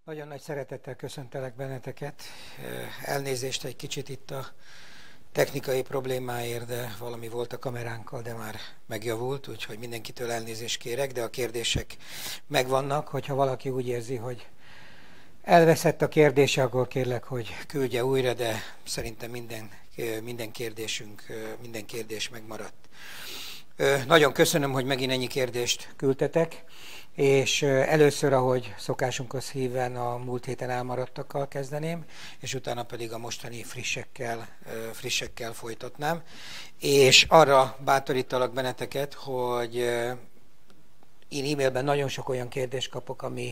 Nagyon nagy szeretettel köszöntelek benneteket. Elnézést egy kicsit itt a technikai problémáért, de valami volt a kameránkkal, de már megjavult, úgyhogy mindenkitől elnézést kérek, de a kérdések megvannak. Hogyha valaki úgy érzi, hogy elveszett a kérdése, akkor kérlek, hogy küldje újra, de szerintem minden kérdés megmaradt. Nagyon köszönöm, hogy megint ennyi kérdést küldtetek, és először, ahogy szokásunkhoz híven, a múlt héten elmaradtakkal kezdeném, és utána pedig a mostani frissekkel folytatnám. És arra bátorítalak benneteket, hogy én e-mailben nagyon sok olyan kérdést kapok, ami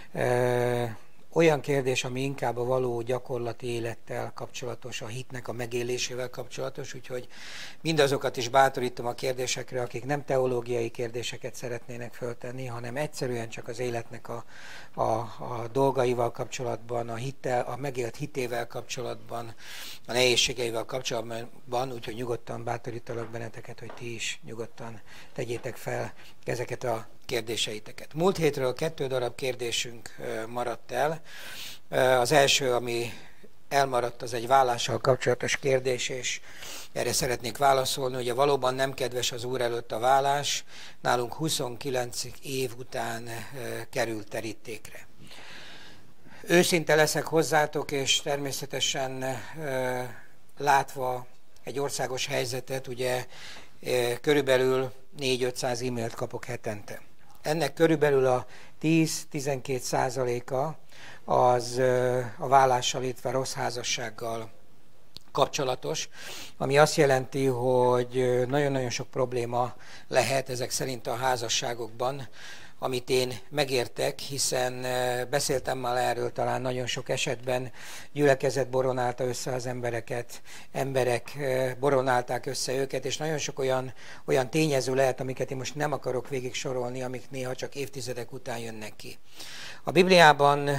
olyan kérdés, ami inkább a való gyakorlati élettel kapcsolatos, a hitnek a megélésével kapcsolatos, úgyhogy mindazokat is bátorítom a kérdésekre, akik nem teológiai kérdéseket szeretnének föltenni, hanem egyszerűen csak az életnek a dolgaival kapcsolatban, a megélt hitével kapcsolatban, a nehézségeivel kapcsolatban, úgyhogy nyugodtan bátorítalak benneteket, hogy ti is nyugodtan tegyétek fel ezeket a kérdéseiteket. Múlt hétről 2 darab kérdésünk maradt el. Az első, ami elmaradt, az egy vállással kapcsolatos kérdés, és erre szeretnék válaszolni. Ugye valóban nem kedves az Úr előtt a vállás, nálunk 29 év után került terítékre. Őszinte leszek hozzátok, és természetesen látva egy országos helyzetet, ugye körülbelül 400-500 e-mailt kapok hetente. Ennek körülbelül a 10-12%-a az a vállással, illetve rossz házassággal kapcsolatos, ami azt jelenti, hogy nagyon-nagyon sok probléma lehet ezek szerint a házasságokban, amit én megértek, hiszen beszéltem már erről, talán nagyon sok esetben gyülekezet boronálta össze az embereket, emberek boronálták össze őket, és nagyon sok olyan tényező lehet, amiket én most nem akarok végig sorolni, amik néha csak évtizedek után jönnek ki. A Bibliában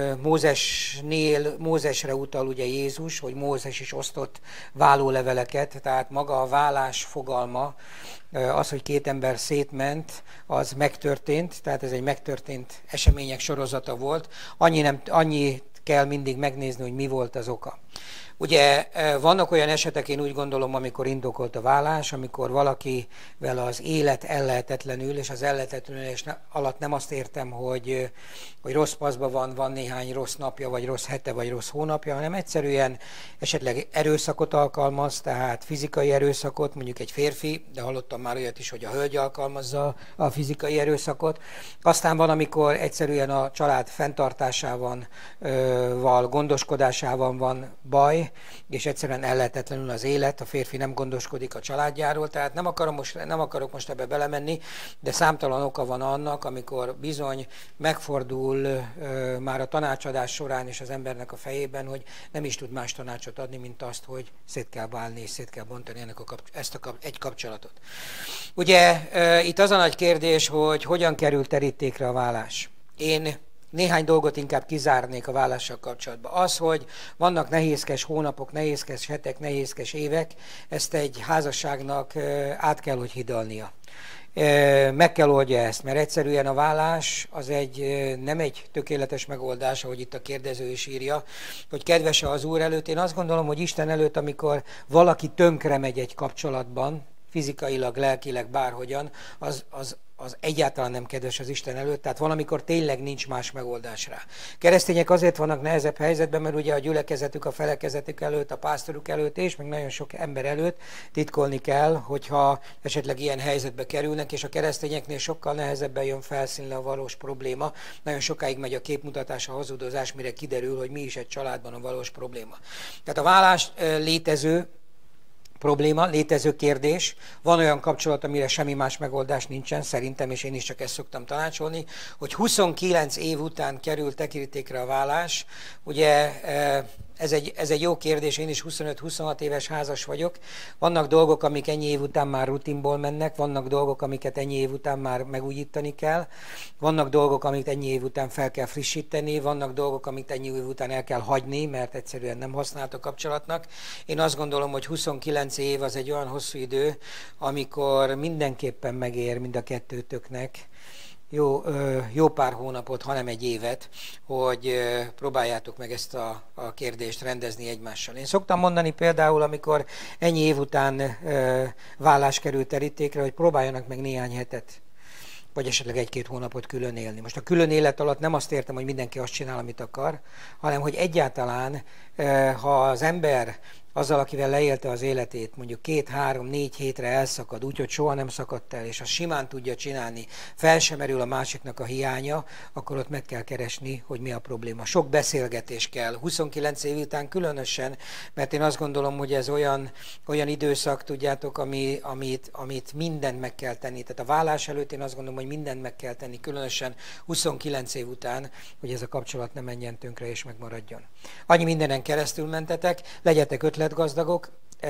Mózesre utal ugye Jézus, hogy Mózes is osztott vállóleveleket, tehát maga a vállás fogalma, az, hogy 2 ember szétment, az megtörtént, tehát ez egy megtörtént események sorozata volt. Annyi kell mindig megnézni, hogy mi volt az oka. Ugye vannak olyan esetek, én úgy gondolom, amikor indokolt a vállás, amikor valakivel az élet ellehetetlenül, és az ellehetetlenülés alatt nem azt értem, hogy rossz paszban van néhány rossz napja, vagy rossz hete, vagy rossz hónapja, hanem egyszerűen esetleg erőszakot alkalmaz, tehát fizikai erőszakot, mondjuk egy férfi, de hallottam már olyat is, hogy a hölgy alkalmazza a fizikai erőszakot. Aztán van, amikor egyszerűen a család fenntartásával, gondoskodásával van baj, és egyszerűen ellehetetlenül az élet, a férfi nem gondoskodik a családjáról, tehát nem akarok most ebbe belemenni, de számtalan oka van annak, amikor bizony megfordul már a tanácsadás során is az embernek a fejében, hogy nem is tud más tanácsot adni, mint azt, hogy szét kell válni és szét kell bontani egy kapcsolatot. Ugye itt az a nagy kérdés, hogy hogyan kerül terítékre a vállás. Én néhány dolgot inkább kizárnék a vállással kapcsolatban. Az, hogy vannak nehézkes hónapok, nehézkes hetek, nehézkes évek, ezt egy házasságnak át kell, hogy hidalnia. Meg kell oldja ezt, mert egyszerűen a vállás az nem egy tökéletes megoldás, ahogy itt a kérdező is írja, hogy kedves-e az Úr előtt. Én azt gondolom, hogy Isten előtt, amikor valaki tönkre megy egy kapcsolatban, fizikailag, lelkileg, bárhogyan, az egyáltalán nem kedves az Isten előtt, tehát valamikor tényleg nincs más megoldás rá. Keresztények azért vannak nehezebb helyzetben, mert ugye a gyülekezetük, a felekezetük előtt, a pásztoruk előtt, és még nagyon sok ember előtt titkolni kell, hogyha esetleg ilyen helyzetbe kerülnek, és a keresztényeknél sokkal nehezebben jön felszínre a valós probléma. Nagyon sokáig megy a képmutatás, a hazudozás, mire kiderül, hogy mi is egy családban a valós probléma. Tehát a vállás létező probléma, létező kérdés. Van olyan kapcsolat, amire semmi más megoldás nincsen, szerintem, és én is csak ezt szoktam tanácsolni, hogy 29 év után kerül terítékre a vállás. Ugye ez egy jó kérdés, én is 25-26 éves házas vagyok. Vannak dolgok, amik ennyi év után már rutinból mennek, vannak dolgok, amiket ennyi év után már megújítani kell, vannak dolgok, amit ennyi év után fel kell frissíteni, vannak dolgok, amit ennyi év után el kell hagyni, mert egyszerűen nem használt a kapcsolatnak. Én azt gondolom, hogy 29 év az egy olyan hosszú idő, amikor mindenképpen megér mind a kettőtöknek jó pár hónapot, hanem egy évet, hogy próbáljátok meg ezt a kérdést rendezni egymással. Én szoktam mondani például, amikor ennyi év után vállás került terítékre, hogy próbáljanak meg néhány hetet, vagy esetleg egy-két hónapot külön élni. Most a külön élet alatt nem azt értem, hogy mindenki azt csinál, amit akar, hanem hogy egyáltalán, ha az ember azzal, akivel leélte az életét, mondjuk 2-3-4 hétre elszakad, úgyhogy soha nem szakadt el, és azt simán tudja csinálni, fel sem merül a másiknak a hiánya, akkor ott meg kell keresni, hogy mi a probléma. Sok beszélgetés kell, 29 év után különösen, mert én azt gondolom, hogy ez olyan időszak, tudjátok, amit mindent meg kell tenni. Tehát a vállás előtt én azt gondolom, hogy mindent meg kell tenni, különösen 29 év után, hogy ez a kapcsolat ne menjen tönkre és megmaradjon. Annyi mindenen keresztül mentetek, legyetek ötletgazdagok,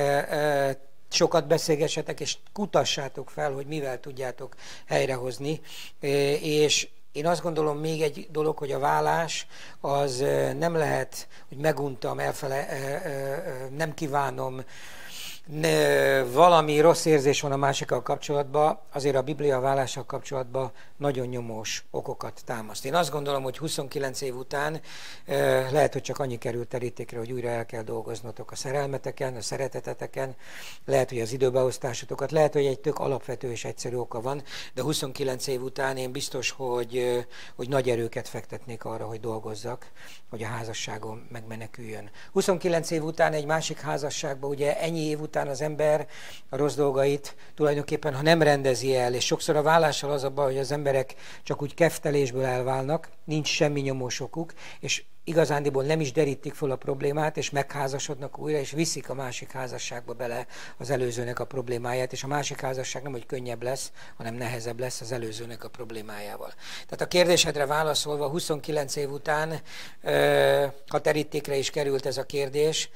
sokat beszélgessetek, és kutassátok fel, hogy mivel tudjátok helyrehozni. És én azt gondolom még egy dolog, hogy a vállás az nem lehet, hogy meguntam, nem kívánom, valami rossz érzés van a másikkal kapcsolatban, azért a Biblia vállással kapcsolatban nagyon nyomós okokat támaszt. Én azt gondolom, hogy 29 év után lehet, hogy csak annyi került terítékre, hogy újra el kell dolgoznotok a szerelmeteken, a szereteteteken, lehet, hogy az időbeosztásotokat, lehet, hogy egy tök alapvető és egyszerű oka van, de 29 év után én biztos, hogy nagy erőket fektetnék arra, hogy dolgozzak, hogy a házasságom megmeneküljön. 29 év után egy másik házasságban, ugye ennyi év után az ember a rossz dolgait tulajdonképpen, ha nem rendezi el, és sokszor a vállással az a baj, hogy az emberek csak úgy keftelésből elválnak, nincs semmi nyomósokuk, és igazándiból nem is derítik föl a problémát, és megházasodnak újra, és viszik a másik házasságba bele az előzőnek a problémáját, és a másik házasság nem, hogy könnyebb lesz, hanem nehezebb lesz az előzőnek a problémájával. Tehát a kérdésedre válaszolva, 29 év után, ha terítékre is került ez a kérdés,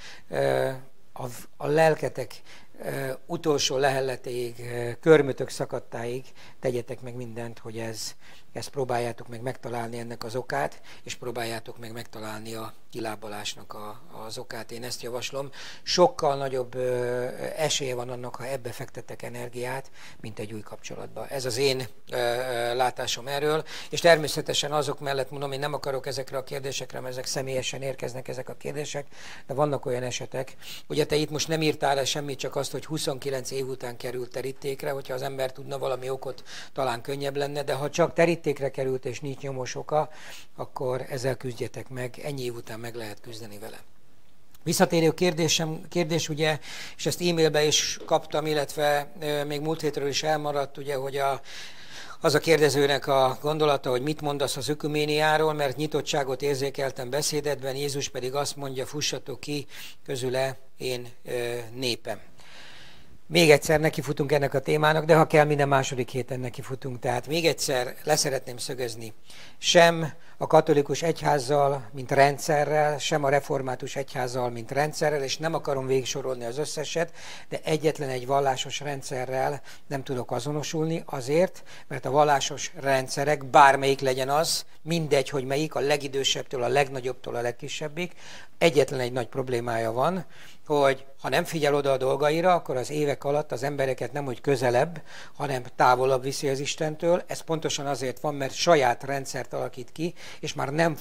a lelketek utolsó lehelletéig, körmötök szakadtáig tegyetek meg mindent, hogy ezt próbáljátok meg megtalálni ennek az okát, és próbáljátok meg megtalálni a kilábalásnak az okát. Én ezt javaslom. Sokkal nagyobb esélye van annak, ha ebbe fektetek energiát, mint egy új kapcsolatba. Ez az én látásom erről, és természetesen azok mellett mondom, én nem akarok ezekre a kérdésekre, mert ezek személyesen érkeznek ezek a kérdések, de vannak olyan esetek. Ugye te itt most nem írtál el semmit, csak azt, hogy 29 év után került terítékre, hogyha az ember tudna valami okot, talán könnyebb lenne, de ha csak terítékre került és nincs nyomós oka, akkor ezzel küzdjetek meg, ennyi év után meg lehet küzdeni vele. Visszatérő kérdés ugye, és ezt e-mailbe is kaptam, illetve még múlt hétről is elmaradt, ugye, hogy az a kérdezőnek a gondolata, hogy mit mondasz az ökuméniáról, mert nyitottságot érzékeltem beszédedben, Jézus pedig azt mondja, fussatok ki közüle én népem. Még egyszer nekifutunk ennek a témának, de ha kell, minden második héten nekifutunk. Tehát még egyszer leszeretném szögezni. Sem a katolikus egyházzal, mint rendszerrel, sem a református egyházzal, mint rendszerrel, és nem akarom végigsorolni az összeset, de egyetlen egy vallásos rendszerrel nem tudok azonosulni azért, mert a vallásos rendszerek, bármelyik legyen az, mindegy, hogy melyik, a legidősebbtől, a legnagyobbtól a legkisebbig, egyetlen egy nagy problémája van, hogy ha nem figyel oda a dolgaira, akkor az évek alatt az embereket nem hogy közelebb, hanem távolabb viszi az Istentől. Ez pontosan azért van, mert saját rendszert alakít ki, és már nem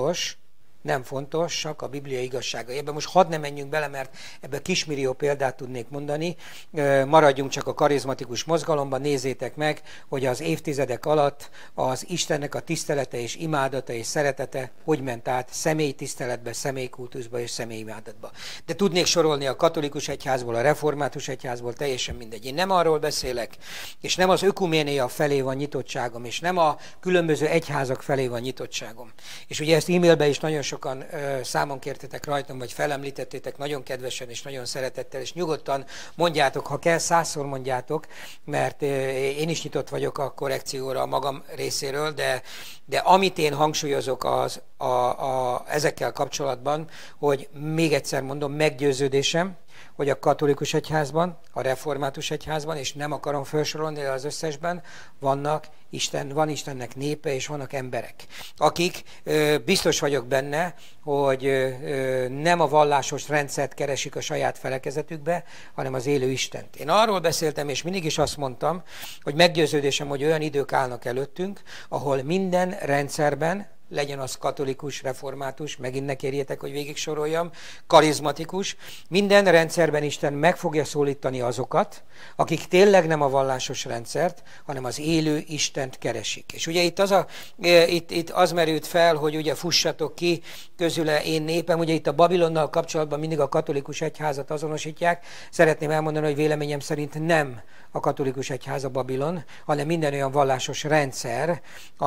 fontos, csak a Biblia igazsága. Ebben most hadd ne menjünk bele, mert ebben kismillió példát tudnék mondani. Maradjunk csak a karizmatikus mozgalomban, nézzétek meg, hogy az évtizedek alatt az Istennek a tisztelete és imádata és szeretete hogy ment át személytiszteletbe, személykultuszba és személyimádatba. De tudnék sorolni a katolikus egyházból, a református egyházból, teljesen mindegy. Én nem arról beszélek, és nem az ökuménia felé van nyitottságom, és nem a különböző egyházak felé van nyitottságom. És ugye ezt e-mailben is nagyon sokan számon kértetek rajtam, vagy felemlítettétek nagyon kedvesen és nagyon szeretettel, és nyugodtan mondjátok, ha kell, 100-szor mondjátok, mert én is nyitott vagyok a korrekcióra a magam részéről, de amit én hangsúlyozok ezekkel kapcsolatban, hogy még egyszer mondom, meggyőződésem, hogy a katolikus egyházban, a református egyházban, és nem akarom felsorolni, de az összesben van Istennek népe, és vannak emberek, akik biztos vagyok benne, hogy nem a vallásos rendszert keresik a saját felekezetükbe, hanem az élő Istent. Én arról beszéltem, és mindig is azt mondtam, hogy meggyőződésem, hogy olyan idők állnak előttünk, ahol minden rendszerben, legyen az katolikus, református, megint ne kérjétek, hogy végig soroljam, karizmatikus, minden rendszerben Isten meg fogja szólítani azokat, akik tényleg nem a vallásos rendszert, hanem az élő Istent keresik. És ugye itt az merült fel, hogy ugye fussatok ki közüle én népem, ugye itt a Babilonnal kapcsolatban mindig a katolikus egyházat azonosítják. Szeretném elmondani, hogy véleményem szerint nem a katolikus egyház a Babilon, hanem minden olyan vallásos rendszer,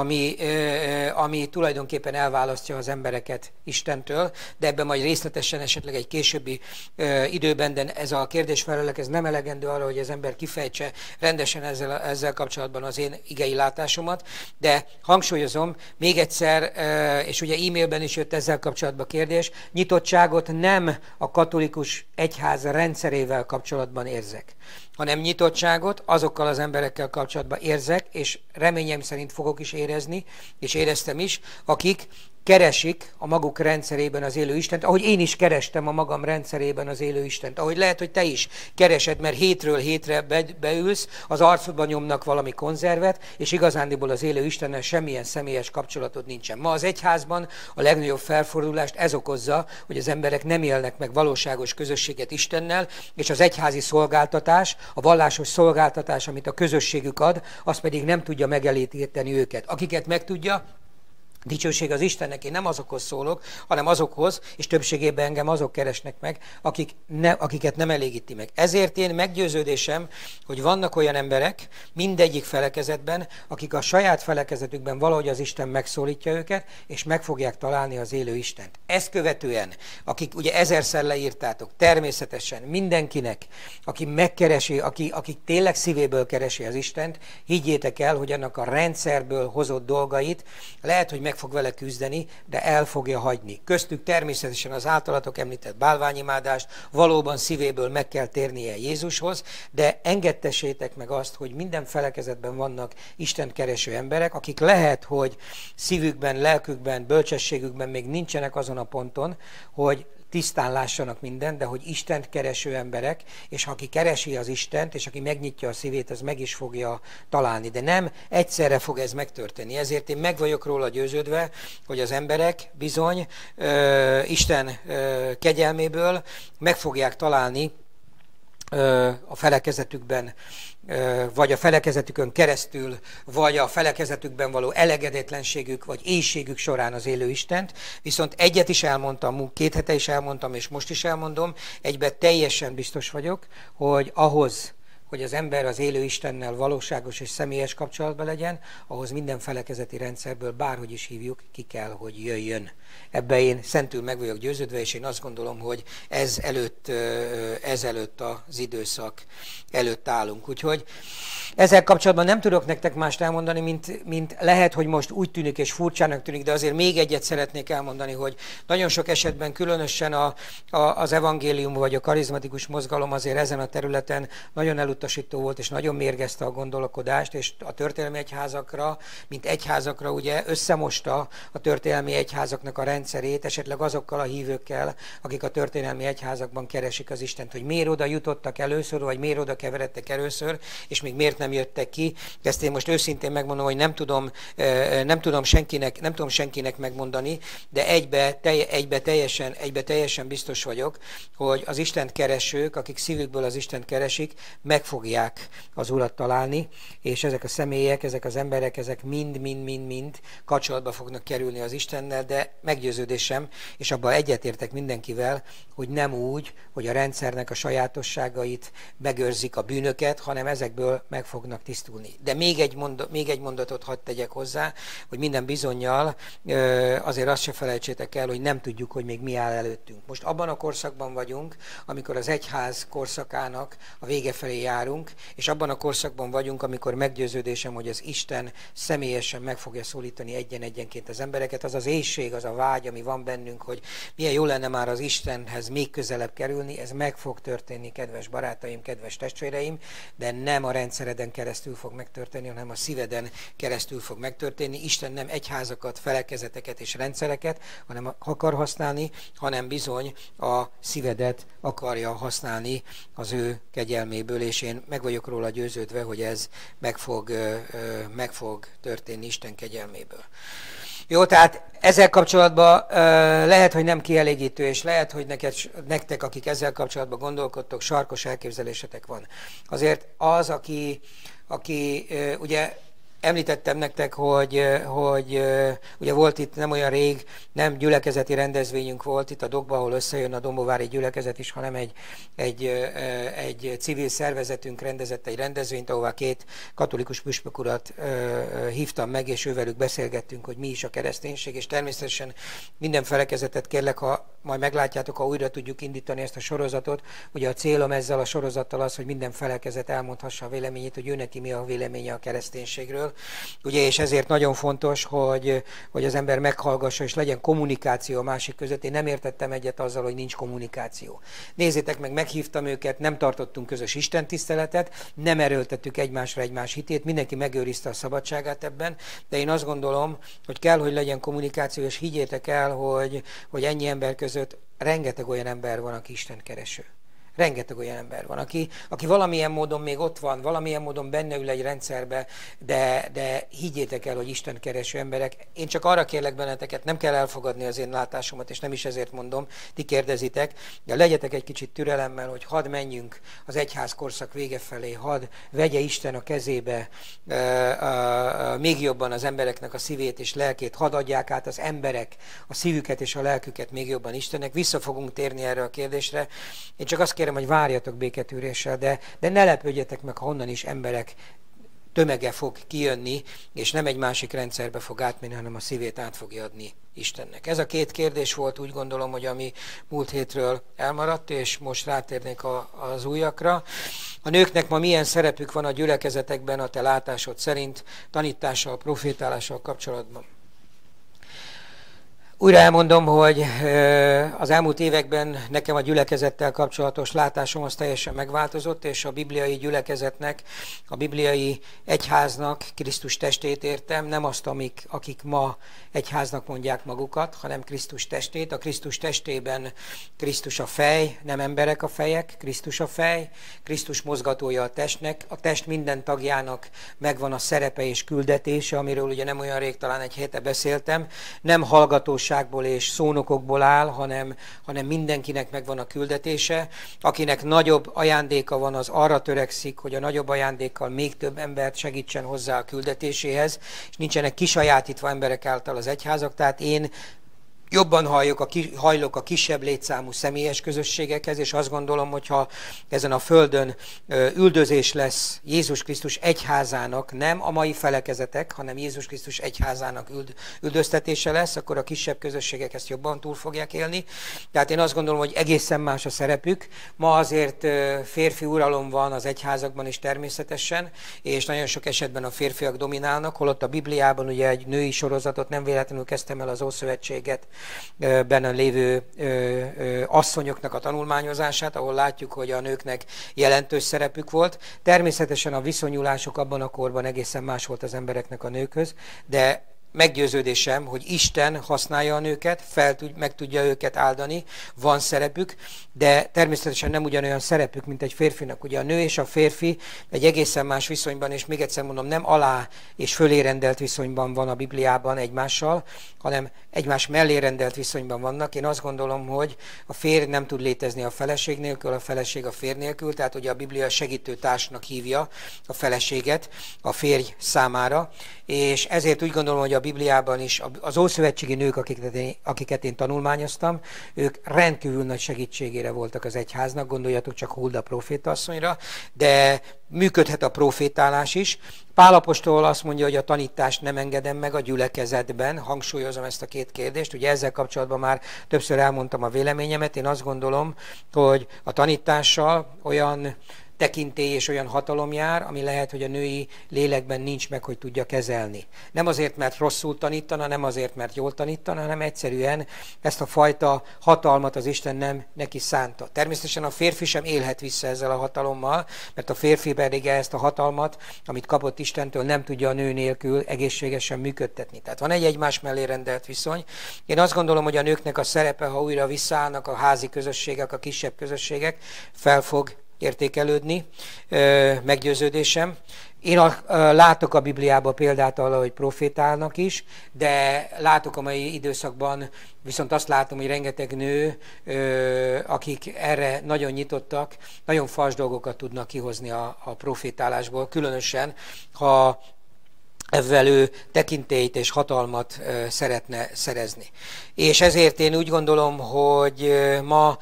ami tulajdonképpen elválasztja az embereket Istentől, de ebben majd részletesen esetleg egy későbbi időben, de ez a kérdésfelelek, ez nem elegendő arra, hogy az ember kifejtse rendesen ezzel kapcsolatban az én igei látásomat, de hangsúlyozom még egyszer, és ugye e-mailben is jött ezzel kapcsolatban kérdés, nyitottságot nem a katolikus egyház rendszerével kapcsolatban érzek, hanem nyitottságot azokkal az emberekkel kapcsolatban érzek, és reményem szerint fogok is érezni, és éreztem is, akik keresik a maguk rendszerében az élő Istent, ahogy én is kerestem a magam rendszerében az élő Istent, ahogy lehet, hogy te is keresed, mert hétről hétre beülsz, az arcodban nyomnak valami konzervet, és igazándiból az élő Istennel semmilyen személyes kapcsolatod nincsen. Ma az egyházban a legnagyobb felfordulást ez okozza, hogy az emberek nem élnek meg valóságos közösséget Istennel, és az egyházi szolgáltatás, a vallásos szolgáltatás, amit a közösségük ad, az pedig nem tudja megelégíteni őket. Akiket meg tudja, dicsőség az Istennek, én nem azokhoz szólok, hanem azokhoz, és többségében engem azok keresnek meg, akiket nem elégíti meg. Ezért én meggyőződésem, hogy vannak olyan emberek mindegyik felekezetben, akik a saját felekezetükben valahogy az Isten megszólítja őket, és meg fogják találni az élő Istent. Ezt követően, akik ugye ezerszer leírtátok, természetesen mindenkinek, aki megkeresi, aki tényleg szívéből keresi az Istent, higgyétek el, hogy annak a rendszerből hozott dolgait lehet, hogy meg fog vele küzdeni, de el fogja hagyni. Köztük természetesen az általatok említett bálványimádást, valóban szívéből meg kell térnie Jézushoz, de engedtessétek meg azt, hogy minden felekezetben vannak Istent kereső emberek, akik lehet, hogy szívükben, lelkükben, bölcsességükben még nincsenek azon a ponton, hogy tisztán lássanak mindent, de hogy Istent kereső emberek, és aki keresi az Istent, és aki megnyitja a szívét, az meg is fogja találni. De nem egyszerre fog ez megtörténni. Ezért én meg vagyok róla győződve, hogy az emberek bizony Isten kegyelméből meg fogják találni a felekezetükben, vagy a felekezetükön keresztül, vagy a felekezetükben való elégedetlenségük, vagy éhségük során az élő Istent. Viszont egyet is elmondtam, 2 hete is elmondtam, és most is elmondom, egyben teljesen biztos vagyok, hogy ahhoz, hogy az ember az élő Istennel valóságos és személyes kapcsolatban legyen, ahhoz minden felekezeti rendszerből, bárhogy is hívjuk, ki kell, hogy jöjjön. Ebben én szentül meg vagyok győződve, és én azt gondolom, hogy ezelőtt az időszak előtt állunk. Úgyhogy ezzel kapcsolatban nem tudok nektek mást elmondani, mint lehet, hogy most úgy tűnik és furcsának tűnik, de azért még egyet szeretnék elmondani, hogy nagyon sok esetben különösen az evangélium vagy a karizmatikus mozgalom azért ezen a területen nagyon elutasító volt, és nagyon mérgezte a gondolkodást, és a történelmi egyházakra, mint egyházakra ugye összemosta a történelmi egyházaknak a rendszerét, esetleg azokkal a hívőkkel, akik a történelmi egyházakban keresik az Istent, hogy miért oda jutottak először, vagy miért oda keveredtek először, és még miért nem jöttek ki. Ezt én most őszintén megmondom, hogy nem tudom senkinek megmondani, de egybe teljesen biztos vagyok, hogy az Istent keresők, akik szívükből az Istent keresik, meg fogják az Urat találni, és ezek a személyek, ezek az emberek, ezek mind kapcsolatba fognak kerülni az Istennel, de meggyőződésem, és abban egyetértek mindenkivel, hogy nem úgy, hogy a rendszernek a sajátosságait megőrzik a bűnöket, hanem ezekből meg fognak tisztulni. De még egy mondatot hadd tegyek hozzá, hogy minden bizonnyal azért azt se felejtsétek el, hogy nem tudjuk, hogy még mi áll előttünk. Most abban a korszakban vagyunk, amikor az egyház korszakának a vége felé jár járunk, és abban a korszakban vagyunk, amikor meggyőződésem, hogy az Isten személyesen meg fogja szólítani egyenként az embereket. Az az éhség, az a vágy, ami van bennünk, hogy milyen jó lenne már az Istenhez még közelebb kerülni, ez meg fog történni, kedves barátaim, kedves testvéreim, de nem a rendszereden keresztül fog megtörténni, hanem a szíveden keresztül fog megtörténni. Isten nem egyházakat, felekezeteket és rendszereket akar használni, hanem bizony a szívedet akarja használni az ő kegyelméből, és én meg vagyok róla győződve, hogy ez meg fog történni Isten kegyelméből. Jó, tehát ezzel kapcsolatban lehet, hogy nem kielégítő, és lehet, hogy nektek, akik ezzel kapcsolatban gondolkodtok, sarkos elképzelésetek van. Azért az, aki ugye említettem nektek, hogy ugye volt itt nem olyan rég, nem gyülekezeti rendezvényünk volt itt a Dokba, ahol összejön a dombovári gyülekezet is, hanem egy civil szervezetünk rendezett egy rendezvényt, ahová 2 katolikus püspök urat hívtam meg, és ővelük beszélgettünk, hogy mi is a kereszténység, és természetesen minden felekezetet kérlek, ha majd meglátjátok, ha újra tudjuk indítani ezt a sorozatot. Ugye a célom ezzel a sorozattal az, hogy minden felekezet elmondhassa a véleményét, hogy ő neki mi a véleménye a kereszténységről. Ugye, és ezért nagyon fontos, hogy az ember meghallgassa, és legyen kommunikáció a másik között. Én nem értettem egyet azzal, hogy nincs kommunikáció. Nézzétek meg, meghívtam őket, nem tartottunk közös istentiszteletet, nem erőltettük egymásra egymás hitét, mindenki megőrizte a szabadságát ebben, de én azt gondolom, hogy kell, hogy legyen kommunikáció, és higgyétek el, hogy ennyi ember között rengeteg olyan ember van, aki Istent kereső. Rengeteg olyan ember van, aki valamilyen módon még ott van, valamilyen módon benne ül egy rendszerbe, de higgyétek el, hogy Isten kereső emberek. Én csak arra kérlek benneteket, nem kell elfogadni az én látásomat, és nem is ezért mondom, ti kérdezitek, de legyetek egy kicsit türelemmel, hogy hadd menjünk az egyház korszak vége felé, hadd vegye Isten a kezébe még jobban az embereknek a szívét és lelkét, hadd adják át az emberek a szívüket és a lelküket még jobban Istennek. Vissza fogunk térni erre a kérdésre. Én csak azt kérem, hogy várjatok béketűréssel, de ne lepődjetek meg, ha onnan is emberek tömege fog kijönni, és nem egy másik rendszerbe fog átmenni, hanem a szívét át fogja adni Istennek. Ez a 2 kérdés volt, úgy gondolom, hogy ami múlt hétről elmaradt, és most rátérnék az újakra. A nőknek ma milyen szerepük van a gyülekezetekben a te látásod szerint tanítással, profétálással kapcsolatban? Újra elmondom, hogy az elmúlt években nekem a gyülekezettel kapcsolatos látásom az teljesen megváltozott, és a bibliai gyülekezetnek, a bibliai egyháznak Krisztus testét értem, nem azt, akik ma egyháznak mondják magukat, hanem Krisztus testét. A Krisztus testében Krisztus a fej, nem emberek a fejek, Krisztus a fej, Krisztus mozgatója a testnek, a test minden tagjának megvan a szerepe és küldetése, amiről ugye nem olyan rég, talán egy hete beszéltem, nem hallgatós és szónokokból áll, hanem mindenkinek megvan a küldetése. Akinek nagyobb ajándéka van, az arra törekszik, hogy a nagyobb ajándékkal még több embert segítsen hozzá a küldetéséhez, és nincsenek kisajátítva emberek által az egyházak, tehát én jobban hajlok a kisebb létszámú személyes közösségekhez, és azt gondolom, hogyha ezen a földön üldözés lesz Jézus Krisztus egyházának, nem a mai felekezetek, hanem Jézus Krisztus egyházának üldöztetése lesz, akkor a kisebb közösségek ezt jobban túl fogják élni. Tehát én azt gondolom, hogy egészen más a szerepük. Ma azért férfi uralom van az egyházakban is természetesen, és nagyon sok esetben a férfiak dominálnak, holott a Bibliában ugye egy női sorozatot, nem véletlenül kezdtem el az Ószövetséget, benne lévő asszonyoknak a tanulmányozását, ahol látjuk, hogy a nőknek jelentős szerepük volt. Természetesen a viszonyulások abban a korban egészen más volt az embereknek a nőkhöz, de meggyőződésem, hogy Isten használja a nőket, meg tudja őket áldani, van szerepük, de természetesen nem ugyanolyan szerepük, mint egy férfinak. Ugye a nő és a férfi egy egészen más viszonyban, és még egyszer mondom, nem alá és fölé rendelt viszonyban van a Bibliában egymással, hanem egymás mellé rendelt viszonyban vannak. Én azt gondolom, hogy a férj nem tud létezni a feleség nélkül, a feleség a férj nélkül, tehát ugye a Biblia segítőtársnak hívja a feleséget a férj számára, és ezért úgy gondolom, hogy a Bibliában is az ószövetségi nők, akiket én tanulmányoztam, ők rendkívül nagy segítségére voltak az egyháznak, gondoljatok csak Hulda profétasszonyra, de működhet a profétálás is. Pál apostol azt mondja, hogy a tanítást nem engedem meg a gyülekezetben, hangsúlyozom ezt a 2 kérdést, ugye ezzel kapcsolatban már többször elmondtam a véleményemet, én azt gondolom, hogy a tanítással olyan tekintély és olyan hatalom jár, ami lehet, hogy a női lélekben nincs meg, hogy tudja kezelni. Nem azért, mert rosszul tanítana, nem azért, mert jól tanítana, hanem egyszerűen ezt a fajta hatalmat az Isten nem neki szánta. Természetesen a férfi sem élhet vissza ezzel a hatalommal, mert a férfi pedig ezt a hatalmat, amit kapott Istentől, nem tudja a nő nélkül egészségesen működtetni. Tehát van egy egymás mellé rendelt viszony. Én azt gondolom, hogy a nőknek a szerepe, ha újra visszaállnak a házi közösségek, a kisebb közösségek, fel fog értékelődni, meggyőződésem. Én látok a Bibliában példát arra, hogy profétálnak is, de látok a mai időszakban, viszont azt látom, hogy rengeteg nő, akik erre nagyon nyitottak, nagyon fals dolgokat tudnak kihozni a profétálásból, különösen, ha ezzel ő tekintélyt és hatalmat szeretne szerezni. És ezért én úgy gondolom, hogy ma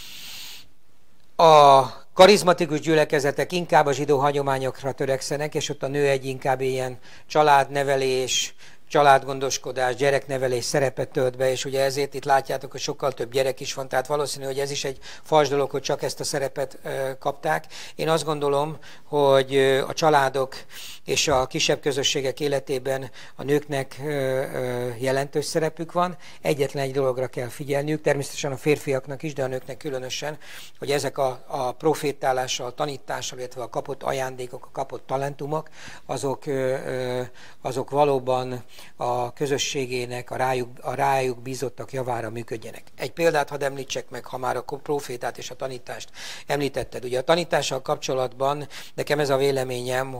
a karizmatikus gyülekezetek inkább a zsidó hagyományokra törekszenek, és ott a nő egy inkább ilyen családnevelés, családgondoskodás, gyereknevelés szerepet tölt be, és ugye ezért itt látjátok, hogy sokkal több gyerek is van, tehát valószínű, hogy ez is egy fals dolog, hogy csak ezt a szerepet kapták. Én azt gondolom, hogy a családok és a kisebb közösségek életében a nőknek jelentős szerepük van. Egyetlen egy dologra kell figyelniük, természetesen a férfiaknak is, de a nőknek különösen, hogy ezek a profétálással, a tanítással, illetve a kapott ajándékok, a kapott talentumok, azok valóban a közösségének, a rájuk bízottak javára működjenek. Egy példát hadd említsek meg, ha már a profétát és a tanítást említetted. Ugye a tanítással kapcsolatban nekem ez a véleményem,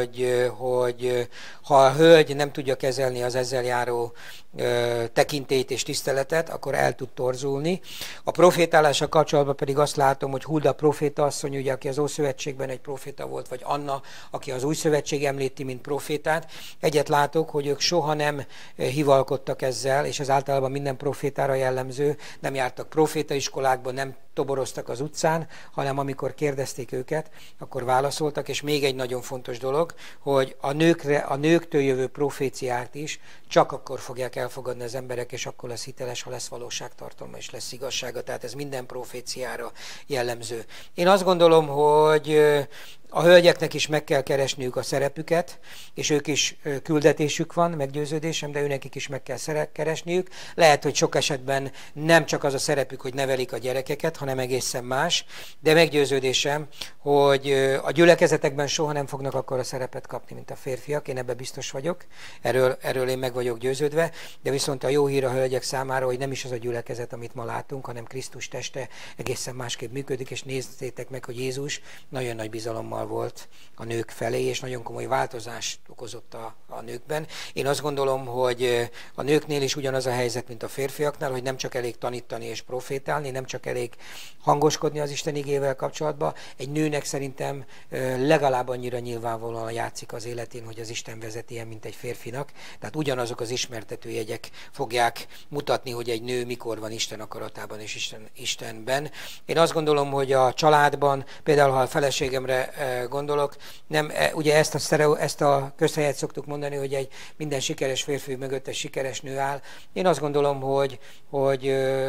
hogy ha a hölgy nem tudja kezelni az ezzel járó tekintélyt és tiszteletet, akkor el tud torzulni. A profétálással kapcsolatban pedig azt látom, hogy Hulda proféta asszony, ugye, aki az Ószövetségben egy proféta volt, vagy Anna, aki az Új Szövetség említi, mint profétát. Egyet látok, hogy ők soha nem hivalkodtak ezzel, és ez általában minden profétára jellemző, nem jártak profétaiskolákba, nem toboroztak az utcán, hanem amikor kérdezték őket, akkor válaszoltak, és még egy nagyon fontos dolog, hogy a nőktől jövő proféciát is csak akkor fogják elfogadni az emberek, és akkor lesz hiteles, ha lesz valóságtartalma és lesz igazsága. Tehát ez minden proféciára jellemző. Én azt gondolom, hogy a hölgyeknek is meg kell keresniük a szerepüket, és ők is küldetésük van, meggyőződésem, de őnekik is meg kell keresniük. Lehet, hogy sok esetben nem csak az a szerepük, hogy nevelik a gyerekeket, hanem egészen más, de meggyőződésem, hogy a gyülekezetekben soha nem fognak akkora szerepet kapni, mint a férfiak, én ebben biztos vagyok, erről én meg vagyok győződve, de viszont a jó hír a hölgyek számára, hogy nem is az a gyülekezet, amit ma látunk, hanem Krisztus teste egészen másképp működik, és nézzétek meg, hogy Jézus nagyon nagy bizalommal volt a nők felé, és nagyon komoly változást okozott a nőkben. Én azt gondolom, hogy a nőknél is ugyanaz a helyzet, mint a férfiaknál, hogy nem csak elég tanítani és profétálni, nem csak elég hangoskodni az Isten igével kapcsolatban. Egy nőnek szerintem legalább annyira nyilvánvalóan játszik az életén, hogy az Isten vezeti ilyen, mint egy férfinak. Tehát ugyanazok az ismertetőjegyek fogják mutatni, hogy egy nő mikor van Isten akaratában és Istenben. Én azt gondolom, hogy a családban, például ha a feleségemre gondolok, nem, ugye ezt a közhelyet szoktuk mondani, hogy egy minden sikeres férfi mögött egy sikeres nő áll. Én azt gondolom, hogy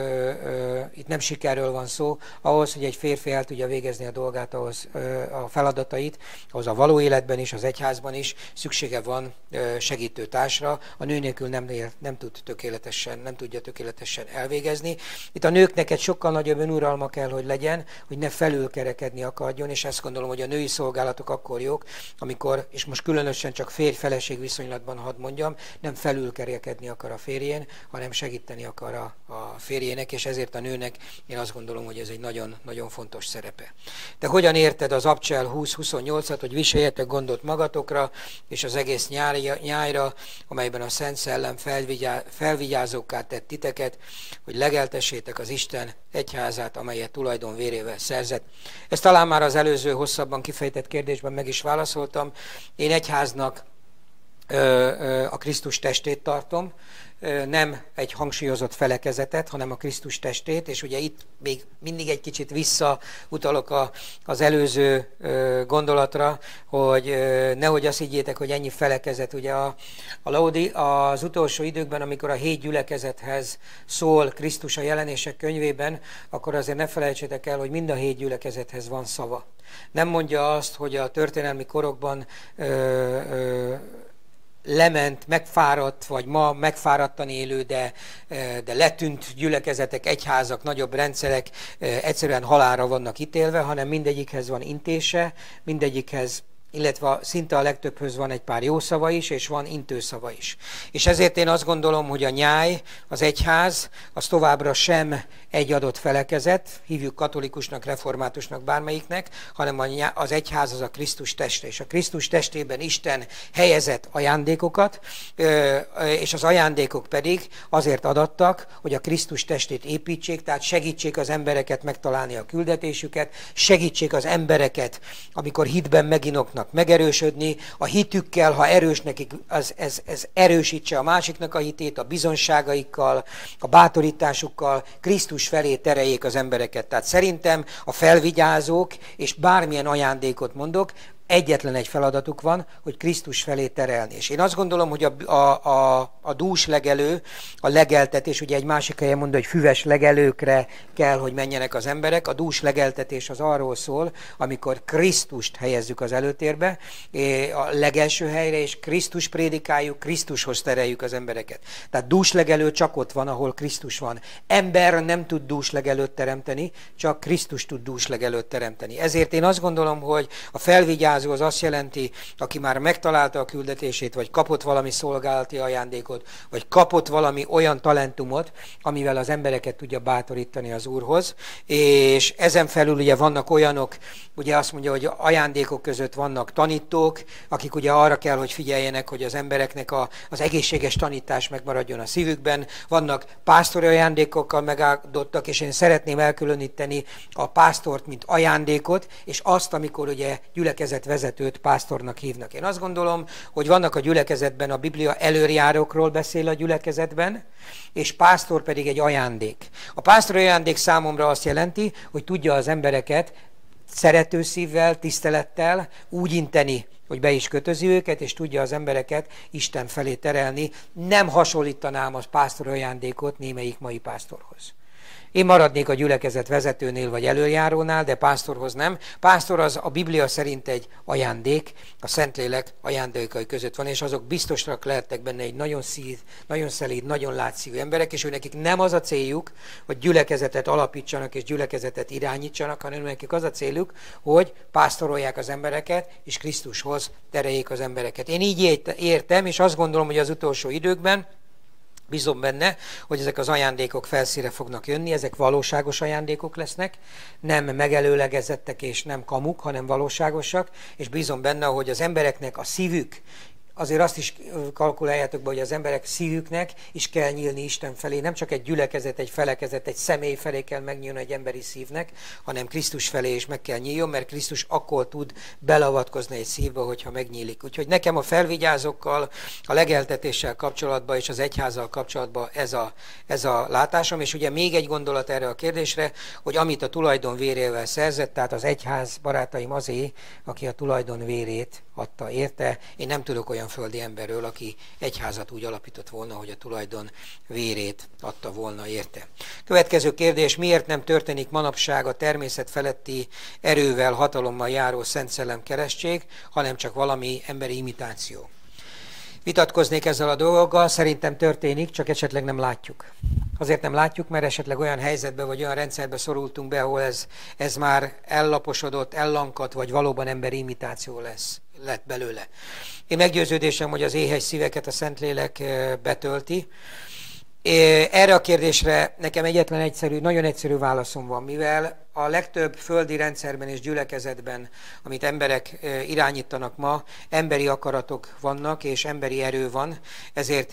itt nem sikerről van szó, ahhoz, hogy egy férfi el tudja végezni a dolgát, ahhoz a feladatait, ahhoz a való életben is, az egyházban is szüksége van segítőtársra. A nő nélkül nem tudja tökéletesen elvégezni. Itt a nőknek egy sokkal nagyobb önuralma kell, hogy legyen, hogy ne felülkerekedni akadjon, és azt gondolom, hogy a női szolgálatok akkor jók, amikor, és most különösen csak férj-feleség viszonylatban hadd mondjam, nem felülkerekedni akar a férjén, hanem segíteni akar a férjének, és ezért a nőnek én azt gondolom, hogy ez egy nagyon fontos szerepe. De hogyan érted az Abcsel 20-28-at, hogy viseljetek gondot magatokra, és az egész nyájra, amelyben a Szent Szellem felvigyázókká tett titeket, hogy legeltessétek az Isten egyházát, amelyet tulajdon vérével szerzett. Ezt talán már az előző hosszabban kifejtett kérdésben meg is válaszoltam. Én egyháznak a Krisztus testét tartom, nem egy hangsúlyozott felekezetet, hanem a Krisztus testét, és ugye itt még mindig egy kicsit visszautalok az előző gondolatra, hogy nehogy azt higgyétek, hogy ennyi felekezet. Ugye az utolsó időkben, amikor a 7 gyülekezethez szól Krisztus a Jelenések könyvében, akkor azért ne felejtsétek el, hogy mind a 7 gyülekezethez van szava. Nem mondja azt, hogy a történelmi korokban lement, megfáradt, vagy ma megfáradtan élő, de letűnt gyülekezetek, egyházak, nagyobb rendszerek egyszerűen halálra vannak ítélve, hanem mindegyikhez van intése, mindegyikhez, illetve szinte a legtöbbhöz van egy pár jó szava is, és van intőszava is. És ezért én azt gondolom, hogy a nyáj, az egyház, az továbbra sem egy adott felekezet, hívjuk katolikusnak, reformátusnak, bármelyiknek, hanem az egyház az a Krisztus teste. És a Krisztus testében Isten helyezett ajándékokat, és az ajándékok pedig azért adattak, hogy a Krisztus testét építsék, tehát segítsék az embereket megtalálni a küldetésüket, segítsék az embereket, amikor hitben meginoknak, megerősödni, a hitükkel, ha erős nekik, ez erősítse a másiknak a hitét, a bizonságaikkal, a bátorításukkal, Krisztus felé tereljék az embereket. Tehát szerintem a felvigyázók, és bármilyen ajándékot mondok, egyetlen egy feladatuk van, hogy Krisztus felé terelni. És én azt gondolom, hogy a dús legelő, a legeltetés, ugye egy másik helyen mondja, hogy füves legelőkre kell, hogy menjenek az emberek. A dús legeltetés az arról szól, amikor Krisztust helyezzük az előtérbe, a legelső helyre, és Krisztus prédikáljuk, Krisztushoz tereljük az embereket. Tehát dús legelő csak ott van, ahol Krisztus van. Ember nem tud dús legelőt teremteni, csak Krisztus tud dús legelőt teremteni. Ezért én azt gondolom, hogy a felvigyázó az azt jelenti, aki már megtalálta a küldetését, vagy kapott valami szolgálati ajándékot, vagy kapott valami olyan talentumot, amivel az embereket tudja bátorítani az Úrhoz. És ezen felül ugye vannak olyanok, ugye azt mondja, hogy ajándékok között vannak tanítók, akik ugye arra kell, hogy figyeljenek, hogy az embereknek az egészséges tanítás megmaradjon a szívükben. Vannak pásztori ajándékokkal megáldottak, és én szeretném elkülöníteni a pásztort, mint ajándékot, és azt, amikor ugye gyülekezetvezetőt pásztornak hívnak. Én azt gondolom, hogy vannak a gyülekezetben, a Biblia előjárókról beszél a gyülekezetben, és pásztor pedig egy ajándék. A pásztor ajándék számomra azt jelenti, hogy tudja az embereket szerető szívvel, tisztelettel úgy inteni, hogy be is kötözi őket, és tudja az embereket Isten felé terelni. Nem hasonlítanám a pásztor ajándékot némelyik mai pásztorhoz. Én maradnék a gyülekezet vezetőnél vagy előjárónál, de pásztorhoz nem. Pásztor az a Biblia szerint egy ajándék, a Szentlélek ajándékai között van, és azok biztosak lehetnek benne egy nagyon szív, nagyon szelíd, nagyon látszívű emberek, és nekik nem az a céljuk, hogy gyülekezetet alapítsanak és gyülekezetet irányítsanak, hanem nekik az a céljuk, hogy pásztorolják az embereket, és Krisztushoz tereljék az embereket. Én így értem, és azt gondolom, hogy az utolsó időkben bízom benne, hogy ezek az ajándékok felszínre fognak jönni, ezek valóságos ajándékok lesznek, nem megelőlegezettek és nem kamuk, hanem valóságosak, és bízom benne, hogy az embereknek a szívük, azért azt is kalkuláljátok be, hogy az emberek szívüknek is kell nyílni Isten felé. Nem csak egy gyülekezet, egy felekezet, egy személy felé kell megnyílni egy emberi szívnek, hanem Krisztus felé is meg kell nyíljon, mert Krisztus akkor tud belavatkozni egy szívbe, hogyha megnyílik. Úgyhogy nekem a felvigyázókkal, a legeltetéssel kapcsolatban és az egyházzal kapcsolatban ez a látásom. És ugye még egy gondolat erre a kérdésre, hogy amit a tulajdon vérével szerzett, tehát az egyház, barátaim, azé, aki a tulajdon vérét adta érte. Én nem tudok olyan földi emberről, aki egyházat úgy alapított volna, hogy a tulajdon vérét adta volna érte. Következő kérdés, miért nem történik manapság a természet feletti erővel, hatalommal járó Szent Szellem keresztség, hanem csak valami emberi imitáció? Vitatkoznék ezzel a dologgal, szerintem történik, csak esetleg nem látjuk. Azért nem látjuk, mert esetleg olyan helyzetbe vagy olyan rendszerbe szorultunk be, ahol ez már ellaposodott, ellankadt, vagy valóban emberi imitáció lett belőle. Én meggyőződésem, hogy az éhes szíveket a Szentlélek betölti. Erre a kérdésre nekem egyetlen nagyon egyszerű válaszom van, mivel a legtöbb földi rendszerben és gyülekezetben, amit emberek irányítanak ma, emberi akaratok vannak, és emberi erő van, ezért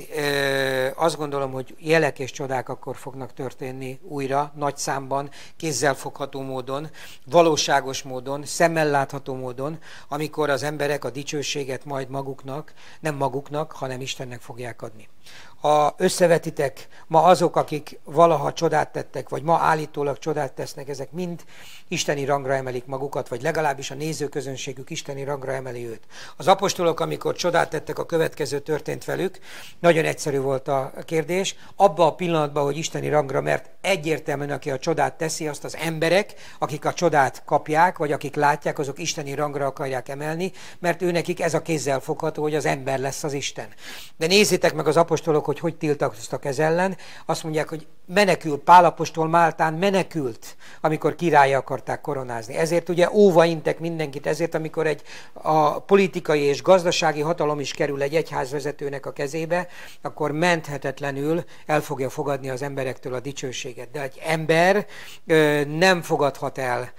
azt gondolom, hogy jelek és csodák akkor fognak történni újra, nagy számban, kézzelfogható módon, valóságos módon, szemmel látható módon, amikor az emberek a dicsőséget majd maguknak, nem maguknak, hanem Istennek fogják adni. Ha összevetitek, ma azok, akik valaha csodát tettek, vagy ma állítólag csodát tesznek, ezek mind isteni rangra emelik magukat, vagy legalábbis a nézőközönségük isteni rangra emeli őt. Az apostolok, amikor csodát tettek, a következő történt velük. Nagyon egyszerű volt a kérdés. Abba a pillanatban, hogy isteni rangra, mert egyértelműen, aki a csodát teszi, azt az emberek, akik a csodát kapják, vagy akik látják, azok isteni rangra akarják emelni, mert őnekik ez a kézzel fogható, hogy az ember lesz az Isten. De nézzétek meg az apostolok, hogy tiltakoztak ez ellen. Azt mondják, hogy menekült, Pál apostol Máltán menekült, amikor királlyá akarták koronázni. Ezért ugye óva intek mindenkit, ezért amikor a politikai és gazdasági hatalom is kerül egy egyházvezetőnek a kezébe, akkor menthetetlenül el fogja fogadni az emberektől a dicsőséget. De egy ember nem fogadhat el,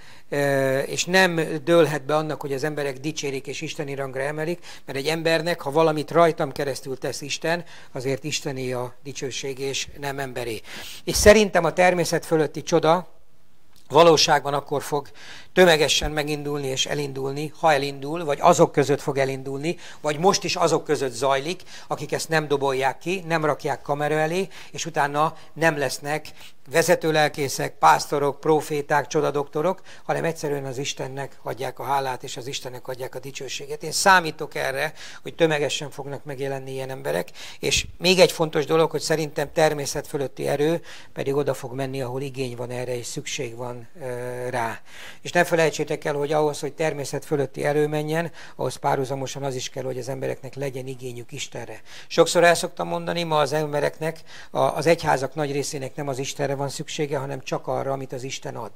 és nem dőlhet be annak, hogy az emberek dicsérik és isteni rangra emelik, mert egy embernek, ha valamit rajtam keresztül tesz Isten, azért isteni a dicsőség és nem emberé. És szerintem a természet fölötti csoda valóságban akkor fog tömegesen megindulni és elindulni, ha elindul, vagy azok között fog elindulni, vagy most is azok között zajlik, akik ezt nem dobolják ki, nem rakják kamera elé, és utána nem lesznek vezetőlelkészek, pásztorok, proféták, csodadoktorok, hanem egyszerűen az Istennek adják a hálát, és az Istennek adják a dicsőséget. Én számítok erre, hogy tömegesen fognak megjelenni ilyen emberek, és még egy fontos dolog, hogy szerintem természet fölötti erő pedig oda fog menni, ahol igény van erre, és szükség van rá. És ne felejtsétek el, hogy ahhoz, hogy természet fölötti erő menjen, ahhoz párhuzamosan az is kell, hogy az embereknek legyen igényük Istenre. Sokszor el szoktam mondani, ma az embereknek, az egyházak nagy részének nem az Istenre van szüksége, hanem csak arra, amit az Isten ad.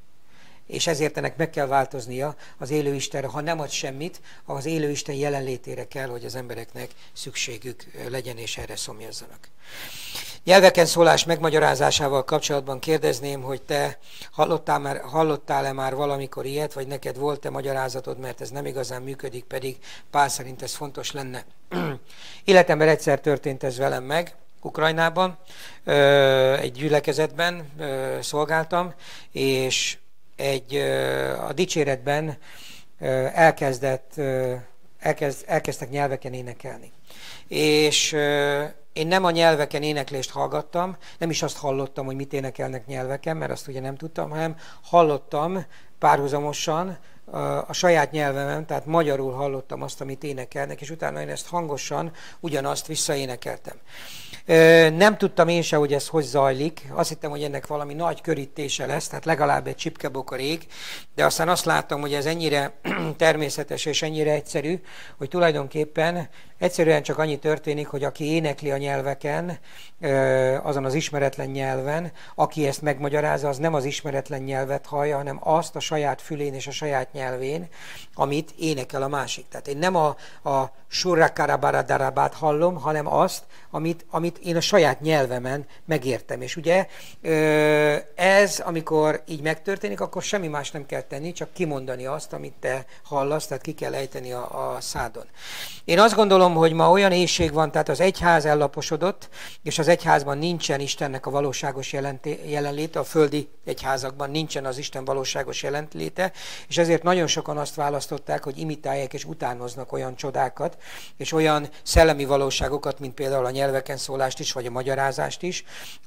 És ezért ennek meg kell változnia az élő Istenre. Ha nem ad semmit, az élő Isten jelenlétére kell, hogy az embereknek szükségük legyen, és erre szomjazzanak. Nyelveken szólás megmagyarázásával kapcsolatban kérdezném, hogy te hallottál-e már valamikor ilyet, vagy neked volt-e magyarázatod, mert ez nem igazán működik, pedig Pál szerint ez fontos lenne. Életemben egyszer történt ez velem meg, Ukrajnában, egy gyülekezetben szolgáltam, és a dicséretben elkezdtek nyelveken énekelni. És én nem a nyelveken éneklést hallgattam, nem is azt hallottam, hogy mit énekelnek nyelveken, mert azt ugye nem tudtam, hanem hallottam párhuzamosan a saját nyelvemen, tehát magyarul hallottam azt, amit énekelnek, és utána én ezt hangosan ugyanazt visszaénekeltem. Nem tudtam én se, hogy ez hogy zajlik. Azt hittem, hogy ennek valami nagy körítése lesz, tehát legalább egy csipkebokor ég, de aztán azt láttam, hogy ez ennyire természetes és ennyire egyszerű, hogy tulajdonképpen egyszerűen csak annyi történik, hogy aki énekli a nyelveken, azon az ismeretlen nyelven, aki ezt megmagyarázza, az nem az ismeretlen nyelvet hallja, hanem azt a saját fülén és a saját nyelvén, amit énekel a másik. Tehát én nem a surrakarabaradarabat hallom, hanem azt, amit én a saját nyelvemen megértem. És ugye ez, amikor így megtörténik, akkor semmi más nem kell tenni, csak kimondani azt, amit te hallasz, tehát ki kell ejteni a szádon. Én azt gondolom, hogy ma olyan éhség van, tehát az egyház ellaposodott, és az egyházban nincsen Istennek a valóságos jelenléte, a földi egyházakban nincsen az Isten valóságos jelenléte, és ezért nagyon sokan azt választották, hogy imitálják és utánoznak olyan csodákat, és olyan szellemi valóságokat, mint például a nyelveken szólást is, vagy a magyarázást is,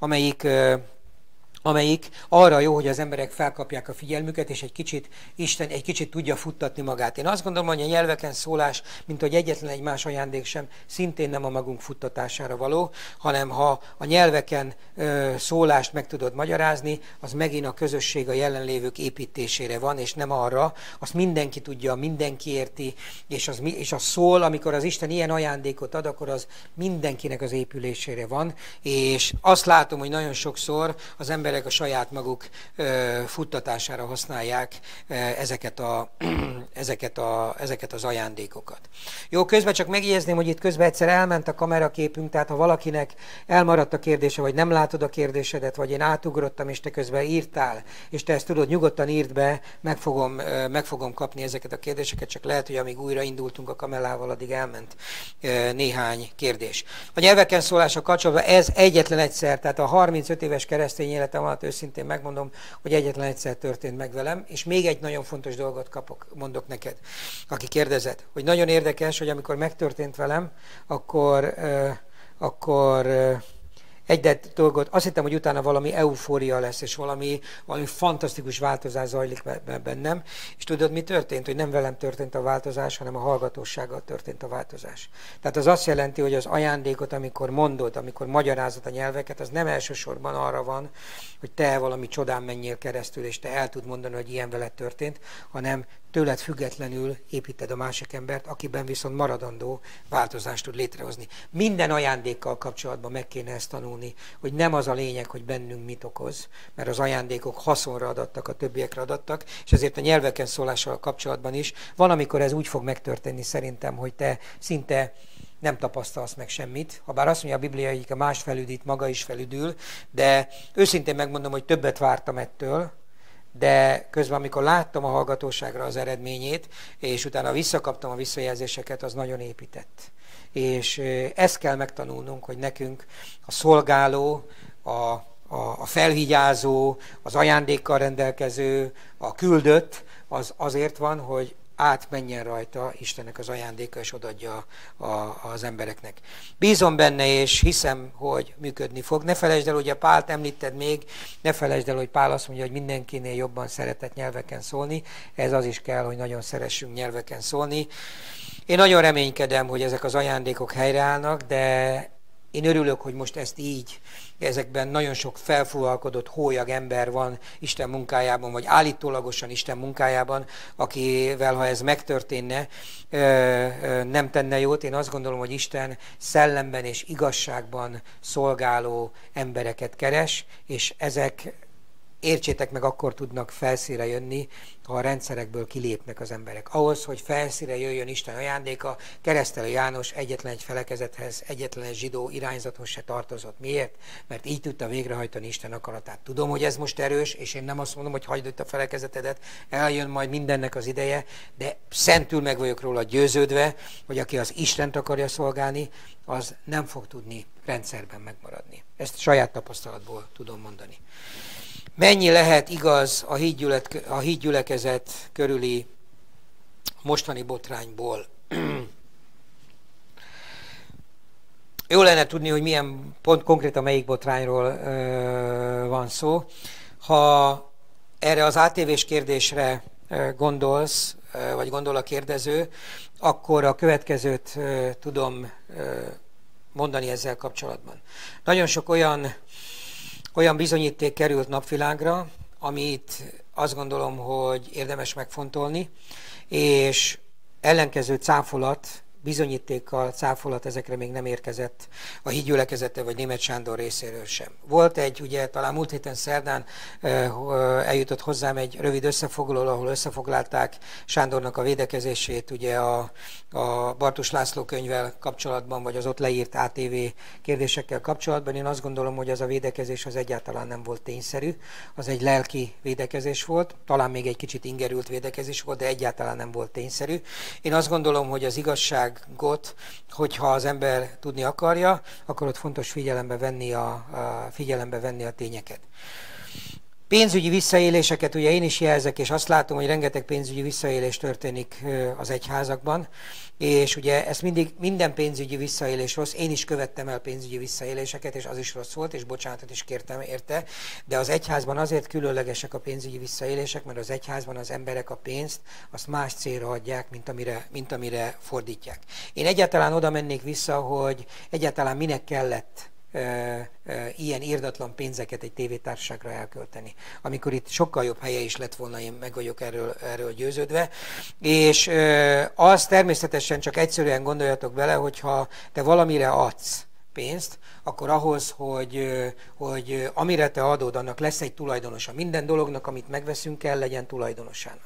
amelyik arra jó, hogy az emberek felkapják a figyelmüket, és Isten egy kicsit tudja futtatni magát. Én azt gondolom, hogy a nyelveken szólás, mint hogy egyetlen egy más ajándék sem, szintén nem a magunk futtatására való, hanem ha a nyelveken szólást meg tudod magyarázni, az megint a közösség, a jelenlévők építésére van, és nem arra, azt mindenki tudja, mindenki érti, és az szól, amikor az Isten ilyen ajándékot ad, akkor az mindenkinek az épülésére van, és azt látom, hogy nagyon sokszor az emberek emberek a saját maguk futtatására használják ezeket az ajándékokat. Jó, közben csak megjegyezném, hogy itt közben egyszer elment a kameraképünk, tehát ha valakinek elmaradt a kérdése, vagy nem látod a kérdésedet, vagy én átugrottam, és te közben írtál, és te ezt tudod, nyugodtan írd be, meg fogom kapni ezeket a kérdéseket, csak lehet, hogy amíg újraindultunk a kamerával, addig elment néhány kérdés. A nyelveken szólása kapcsolatban ez egyetlen egyszer, tehát a 35 éves keresztény életem alatt őszintén megmondom, hogy egyetlen egyszer történt meg velem, és még egy nagyon fontos dolgot mondok neked, aki kérdezett, hogy nagyon érdekes, hogy amikor megtörtént velem, akkor egy dolgot, azt hittem, hogy utána valami eufória lesz, és valami fantasztikus változás zajlik bennem, és tudod, mi történt? Hogy nem velem történt a változás, hanem a hallgatósággal történt a változás. Tehát az azt jelenti, hogy az ajándékot, amikor mondod, amikor magyarázod a nyelveket, az nem elsősorban arra van, hogy te valami csodán menjél keresztül, és te el tud mondani, hogy ilyen veled történt, hanem tőled függetlenül építed a másik embert, akiben viszont maradandó változást tud létrehozni. Minden ajándékkal kapcsolatban meg kéne ezt tanulni, hogy nem az a lényeg, hogy bennünk mit okoz, mert az ajándékok haszonra adattak, a többiekre adattak, és ezért a nyelveken szólással kapcsolatban is van, amikor ez úgy fog megtörténni szerintem, hogy te szinte nem tapasztalsz meg semmit. Habár azt mondja a Biblia, hogy a más felüdít, maga is felüdül, de őszintén megmondom, hogy többet vártam ettől, de közben, amikor láttam a hallgatóságra az eredményét, és utána visszakaptam a visszajelzéseket, az nagyon épített. És ezt kell megtanulnunk, hogy nekünk a szolgáló, a felvigyázó, az ajándékkal rendelkező, a küldött, az azért van, hogy átmenjen rajta Istennek az ajándéka, és odaadja az embereknek. Bízom benne, és hiszem, hogy működni fog. Ne felejtsd el, ugye Pált említed még, ne felejtsd el, hogy Pál azt mondja, hogy mindenkinél jobban szeretett nyelveken szólni. Ez az is kell, hogy nagyon szeressünk nyelveken szólni. Én nagyon reménykedem, hogy ezek az ajándékok helyreállnak, de én örülök, hogy most ezt így, ezekben nagyon sok felfúvalkodott hólyag ember van Isten munkájában, vagy állítólagosan Isten munkájában, akivel, ha ez megtörténne, nem tenne jót. Én azt gondolom, hogy Isten szellemben és igazságban szolgáló embereket keres, és ezek, értsétek meg, akkor tudnak felszínre jönni, ha a rendszerekből kilépnek az emberek. Ahhoz, hogy felszínre jöjjön Isten ajándéka, Keresztelő János egyetlen egy felekezethez, egyetlen egy zsidó irányzathoz se tartozott. Miért? Mert így tudta végrehajtani Isten akaratát. Tudom, hogy ez most erős, és én nem azt mondom, hogy hagyd itt a felekezetedet, eljön majd mindennek az ideje, de szentül meg vagyok róla győződve, hogy aki az Istent akarja szolgálni, az nem fog tudni rendszerben megmaradni. Ezt saját tapasztalatból tudom mondani. Mennyi lehet igaz a hídgyülekezet körüli mostani botrányból? Jó lenne tudni, hogy milyen pont konkrétan melyik botrányról van szó. Ha erre az ATV-s kérdésre gondolsz, vagy gondol a kérdező, akkor a következőt tudom mondani ezzel kapcsolatban. Nagyon sok olyan bizonyíték került napvilágra, amit azt gondolom, hogy érdemes megfontolni, és ellenkező cáfolat, bizonyítékkal cáfolat ezekre még nem érkezett a hídgyülekezete vagy Németh Sándor részéről sem. Volt egy, ugye talán múlt héten szerdán eljutott hozzám egy rövid összefoglaló, ahol összefoglalták Sándornak a védekezését ugye a Bartus László könyvvel kapcsolatban, vagy az ott leírt ATV kérdésekkel kapcsolatban. Én azt gondolom, hogy az a védekezés az egyáltalán nem volt tényszerű, az egy lelki védekezés volt, talán még egy kicsit ingerült védekezés volt, de egyáltalán nem volt tényszerű. Én azt gondolom, hogy az igazságot, hogyha az ember tudni akarja, akkor ott fontos figyelembe venni a tényeket. Pénzügyi visszaéléseket ugye én is jelzek, és azt látom, hogy rengeteg pénzügyi visszaélés történik az egyházakban, és ugye ez minden pénzügyi visszaélés rossz, én is követtem el pénzügyi visszaéléseket, és az is rossz volt, és bocsánatot is kértem érte, de az egyházban azért különlegesek a pénzügyi visszaélések, mert az egyházban az emberek a pénzt azt más célra adják, mint amire fordítják. Én egyáltalán oda mennék vissza, hogy egyáltalán minek kellett ilyen irdatlan pénzeket egy tévétársaságra elkölteni. Amikor itt sokkal jobb helye is lett volna, én meg vagyok erről győződve. És azt természetesen csak egyszerűen gondoljatok bele, hogyha te valamire adsz, pénzt, akkor ahhoz, hogy amire te adod, annak lesz egy tulajdonosa. Minden dolognak, amit megveszünk, kell legyen tulajdonosának.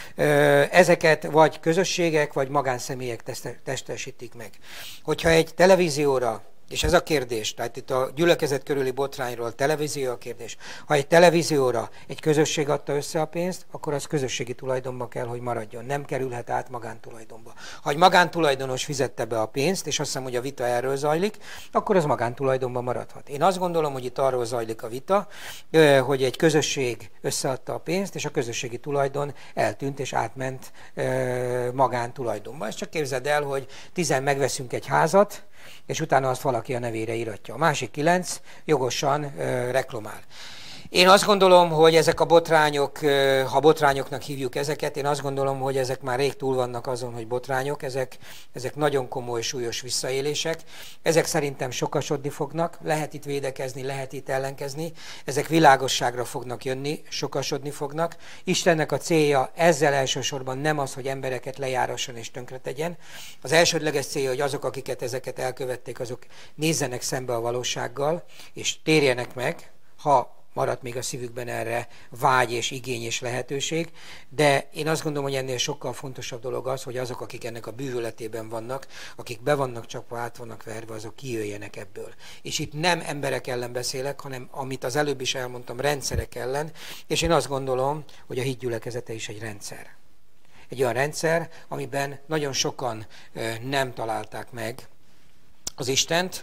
Ezeket vagy közösségek, vagy magánszemélyek testesítik meg. Hogyha egy televízióra, és ez a kérdés, tehát itt a gyülekezet körüli botrányról televízió a kérdés. Ha egy televízióra egy közösség adta össze a pénzt, akkor az közösségi tulajdonba kell, hogy maradjon. Nem kerülhet át magántulajdonba. Ha egy magántulajdonos fizette be a pénzt, és azt hiszem, hogy a vita erről zajlik, akkor az magántulajdonba maradhat. Én azt gondolom, hogy itt arról zajlik a vita, hogy egy közösség összeadta a pénzt, és a közösségi tulajdon eltűnt, és átment magántulajdonba. Ezt csak képzeld el, hogy 10 megveszünk egy házat, és utána azt valaki a nevére íratja. A másik 9 jogosan reklamál. Én azt gondolom, hogy ezek a botrányok, ha botrányoknak hívjuk ezeket, én azt gondolom, hogy ezek már rég túl vannak azon, hogy botrányok, ezek nagyon komoly, súlyos visszaélések. Ezek szerintem sokasodni fognak, lehet itt védekezni, lehet itt ellenkezni, ezek világosságra fognak jönni, sokasodni fognak. Istennek a célja ezzel elsősorban nem az, hogy embereket lejárasson és tönkretegyen. Az elsődleges célja, hogy azok, akiket ezeket elkövették, azok nézzenek szembe a valósággal, és térjenek meg, ha maradt még a szívükben erre vágy és igény és lehetőség, de én azt gondolom, hogy ennél sokkal fontosabb dolog az, hogy azok, akik ennek a bűvöletében vannak, akik be vannak csapva, át vannak verve, azok kijöjjenek ebből. És itt nem emberek ellen beszélek, hanem amit az előbb is elmondtam, rendszerek ellen, és én azt gondolom, hogy a hit gyülekezete is egy rendszer. Egy olyan rendszer, amiben nagyon sokan nem találták meg az Istent,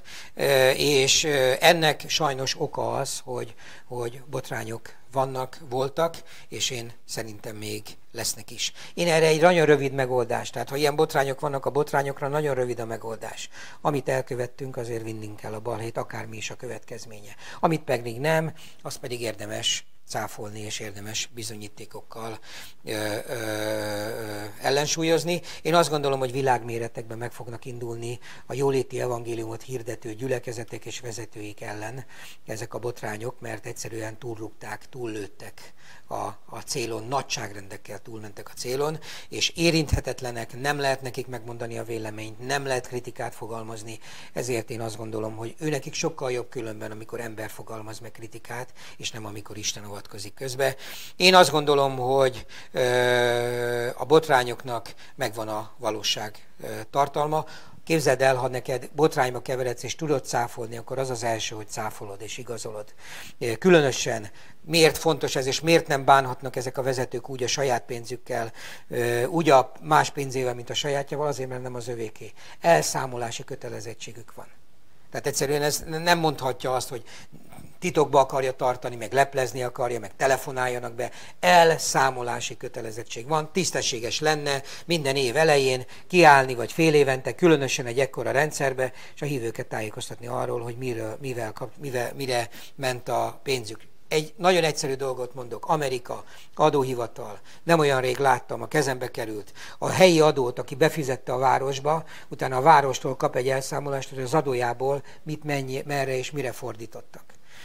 és ennek sajnos oka az, hogy botrányok vannak, voltak, és én szerintem még lesznek is. Én erre egy nagyon rövid megoldás, tehát ha ilyen botrányok vannak, a botrányokra nagyon rövid a megoldás. Amit elkövettünk, azért vinnünk kell a balhét, akármi is a következménye. Amit pedig nem, azt pedig érdemes cáfolni, és érdemes bizonyítékokkal ellensúlyozni. Én azt gondolom, hogy világméretekben meg fognak indulni a jóléti evangéliumot hirdető gyülekezetek és vezetőik ellen ezek a botrányok, mert egyszerűen túlrúgták, túllőttek a célon, nagyságrendekkel túlmentek a célon, és érinthetetlenek, nem lehet nekik megmondani a véleményt, nem lehet kritikát fogalmazni, ezért én azt gondolom, hogy őnekik sokkal jobb különben, amikor ember fogalmaz meg kritikát, és nem amikor Isten avatkozik közbe. Én azt gondolom, hogy a botrányoknak megvan a valóság tartalma. Képzeld el, ha neked botrányba keveredsz és tudod cáfolni, akkor az az első, hogy cáfolod és igazolod. Különösen miért fontos ez, és miért nem bánhatnak ezek a vezetők úgy a saját pénzükkel, úgy a más pénzével, mint a sajátjával, azért, mert nem az övéké. Elszámolási kötelezettségük van. Tehát egyszerűen ez nem mondhatja azt, hogy titokba akarja tartani, meg leplezni akarja, meg telefonáljanak be. Elszámolási kötelezettség van, tisztességes lenne minden év elején kiállni, vagy fél évente, különösen egy ekkora rendszerbe, és a hívőket tájékoztatni arról, hogy mire ment a pénzük. Egy nagyon egyszerű dolgot mondok, Amerika adóhivatal, nem olyan rég láttam, a kezembe került. A helyi adót, aki befizette a városba, utána a várostól kap egy elszámolást, hogy az adójából mit, merre és mire fordítottak.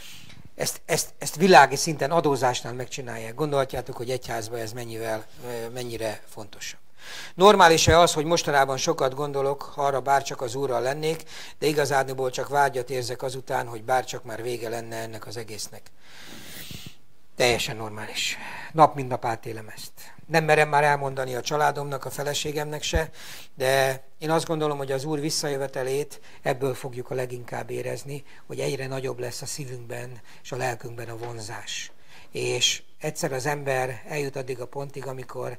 Ezt világi szinten adózásnál megcsinálják. Gondolhatjátok, hogy egyházban ez mennyire fontosabb. Normális-e az, hogy mostanában sokat gondolok, arra bárcsak az Úrral lennék, de igazából csak vágyat érzek azután, hogy bárcsak már vége lenne ennek az egésznek. Teljesen normális. Nap mint nap átélem ezt. Nem merem már elmondani a családomnak, a feleségemnek se, de én azt gondolom, hogy az Úr visszajövetelét ebből fogjuk a leginkább érezni, hogy egyre nagyobb lesz a szívünkben és a lelkünkben a vonzás. És egyszer az ember eljut addig a pontig, amikor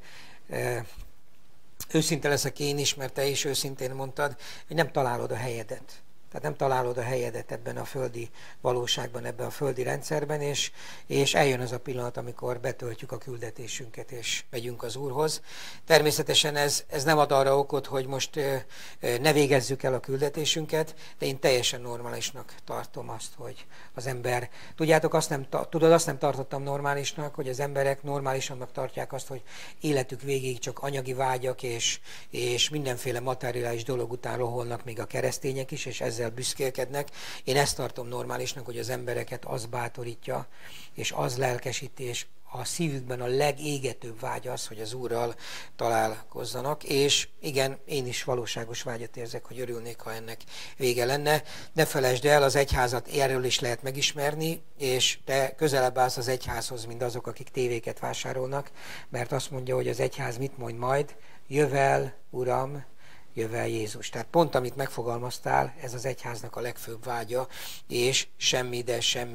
őszinte leszek én is, mert te is őszintén mondtad, hogy nem találod a helyedet. Tehát nem találod a helyedet ebben a földi valóságban, ebben a földi rendszerben, és eljön az a pillanat, amikor betöltjük a küldetésünket, és megyünk az Úrhoz. Természetesen ez nem ad arra okot, hogy most ne végezzük el a küldetésünket, de én teljesen normálisnak tartom azt, hogy az ember... Tudjátok, azt nem tartottam normálisnak, hogy az emberek normálisannak tartják azt, hogy életük végig csak anyagi vágyak és mindenféle materiális dolog után roholnak még a keresztények is, és ezzel ezzel büszkélkednek. Én ezt tartom normálisnak, hogy az embereket az bátorítja, és az lelkesíti, és a szívükben a legégetőbb vágy az, hogy az Úrral találkozzanak, és igen, én is valóságos vágyat érzek, hogy örülnék, ha ennek vége lenne. Ne felejtsd el, az egyházat erről is lehet megismerni, és te közelebb állsz az egyházhoz, mint azok, akik tévéket vásárolnak, mert azt mondja, hogy az egyház mit mond majd? Jövel, Uram, jövel Jézus. Tehát pont amit megfogalmaztál, ez az egyháznak a legfőbb vágya, és semmi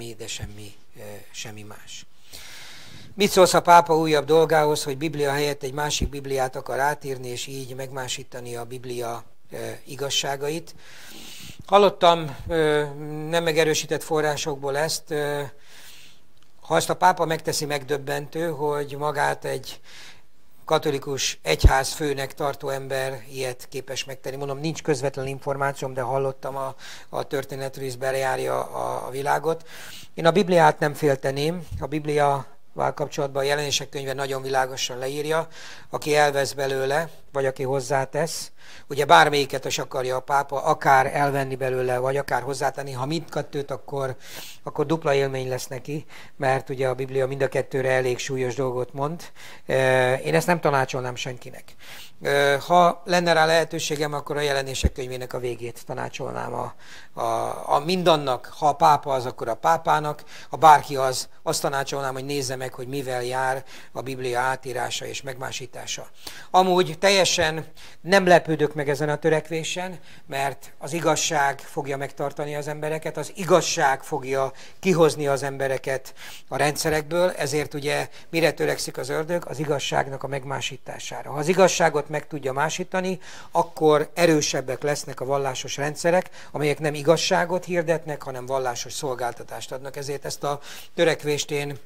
más. Mit szólsz a pápa újabb dolgához, hogy Biblia helyett egy másik Bibliát akar átírni, és így megmásítani a Biblia igazságait? Hallottam nem megerősített forrásokból ezt. Ha ezt a pápa megteszi, megdöbbentő, hogy magát egy katolikus egyházfőnek tartó ember ilyet képes megtenni. Mondom, nincs közvetlen információm, de hallottam a történetről, is bejárja a világot. Én a Bibliát nem félteném. A Bibliával kapcsolatban a Jelenések könyve nagyon világosan leírja, aki elvesz belőle, vagy aki hozzátesz. Ugye bármelyiket is akarja a pápa, akár elvenni belőle, vagy akár hozzátenni. Ha mindkettőt, akkor dupla élmény lesz neki, mert ugye a Biblia mind a kettőre elég súlyos dolgot mond. Én ezt nem tanácsolnám senkinek. Ha lenne rá lehetőségem, akkor a Jelenések könyvének a végét tanácsolnám mindannak. Ha a pápa az, akkor a pápának, ha bárki az, azt tanácsolnám, hogy nézze meg, hogy mivel jár a Biblia átírása és megmásítása. Amúgy teljesen nem lepődök meg ezen a törekvésen, mert az igazság fogja megtartani az embereket, az igazság fogja kihozni az embereket a rendszerekből, ezért ugye mire törekszik az ördög? Az igazságnak a megmásítására. Ha az igazságot meg tudja másítani, akkor erősebbek lesznek a vallásos rendszerek, amelyek nem igazságot hirdetnek, hanem vallásos szolgáltatást adnak. Ezért ezt a törekvést én,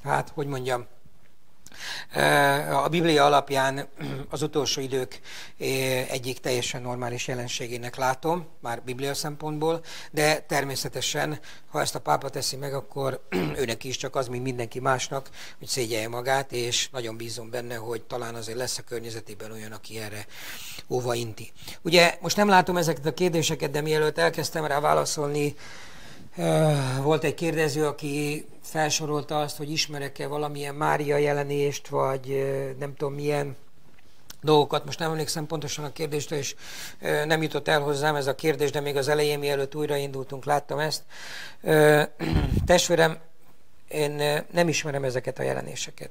a Biblia alapján az utolsó idők egyik teljesen normális jelenségének látom, már Biblia szempontból, de természetesen, ha ezt a pápa teszi meg, akkor őnek is csak az, mint mindenki másnak, hogy szégyelje magát, és nagyon bízom benne, hogy talán azért lesz a környezetében olyan, aki erre óva inti. Ugye most nem látom ezeket a kérdéseket, de mielőtt elkezdtem rá válaszolni, volt egy kérdező, aki felsorolta azt, hogy ismerek-e valamilyen Mária jelenést, vagy nem tudom milyen dolgokat. Most nem emlékszem pontosan a kérdésre, és nem jutott el hozzám ez a kérdés, de még az elején, mielőtt újraindultunk, láttam ezt. Testvérem, én nem ismerem ezeket a jelenéseket.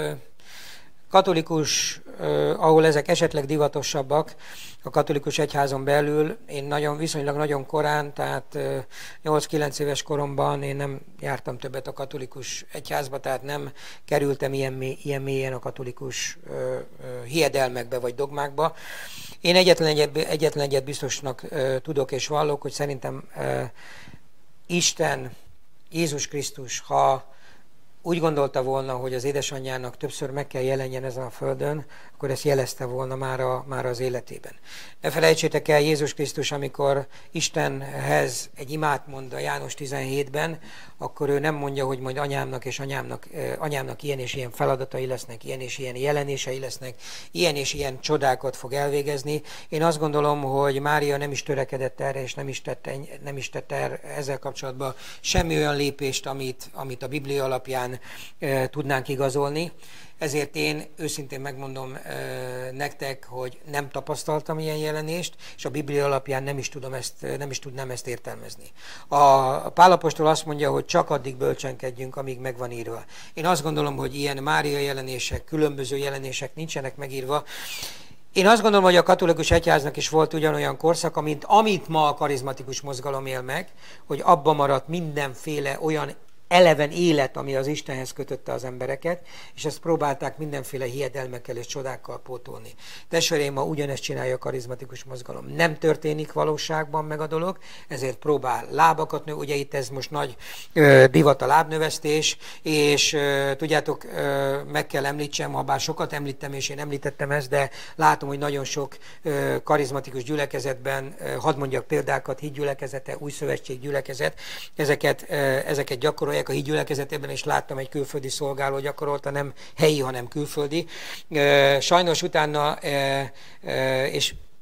Katolikus, ahol ezek esetleg divatosabbak, a katolikus egyházon belül, én viszonylag nagyon korán, tehát 8-9 éves koromban én nem jártam többet a katolikus egyházba, tehát nem kerültem ilyen mélyen a katolikus hiedelmekbe vagy dogmákba. Én egyetlen egyet biztosnak tudok és vallok, hogy szerintem Isten, Jézus Krisztus, ha úgy gondolta volna, hogy az édesanyjának többször meg kell jelenjen ezen a földön, akkor ezt jelezte volna már az életében. Ne felejtsétek el, Jézus Krisztus, amikor Istenhez egy imát mond a János 17-ben, akkor ő nem mondja, hogy majd anyámnak ilyen és ilyen feladatai lesznek, ilyen és ilyen jelenései lesznek, ilyen és ilyen csodákat fog elvégezni. Én azt gondolom, hogy Mária nem is törekedett erre, és nem is tette ezzel kapcsolatban semmi olyan lépést, amit a Biblia alapján tudnánk igazolni. Ezért én őszintén megmondom nektek, hogy nem tapasztaltam ilyen jelenést, és a Biblia alapján nem is tudnám ezt értelmezni. A Pál apostol azt mondja, hogy csak addig bölcsenkedjünk, amíg meg van írva. Én azt gondolom, hogy ilyen Mária jelenések, különböző jelenések nincsenek megírva. Én azt gondolom, hogy a katolikus egyháznak is volt ugyanolyan korszaka, mint amit ma a karizmatikus mozgalom él meg, hogy abba maradt mindenféle olyan eleven élet, ami az Istenhez kötötte az embereket, és ezt próbálták mindenféle hiedelmekkel és csodákkal pótolni. Testvéreim, ma ugyanezt csinálja a karizmatikus mozgalom. Nem történik valóságban meg a dolog, ezért próbál lábakat nő. Ugye itt ez most nagy divat a lábnövesztés, és tudjátok, meg kell említsem, ha bár sokat említem, és én említettem ezt, de látom, hogy nagyon sok karizmatikus gyülekezetben, hadd mondjak példákat, hídgyülekezete, új szövetség gyülekezet, ezeket gyakorolják. A híd gyülekezetében is láttam egy külföldi szolgáló gyakorolta, nem helyi, hanem külföldi. Sajnos utána, és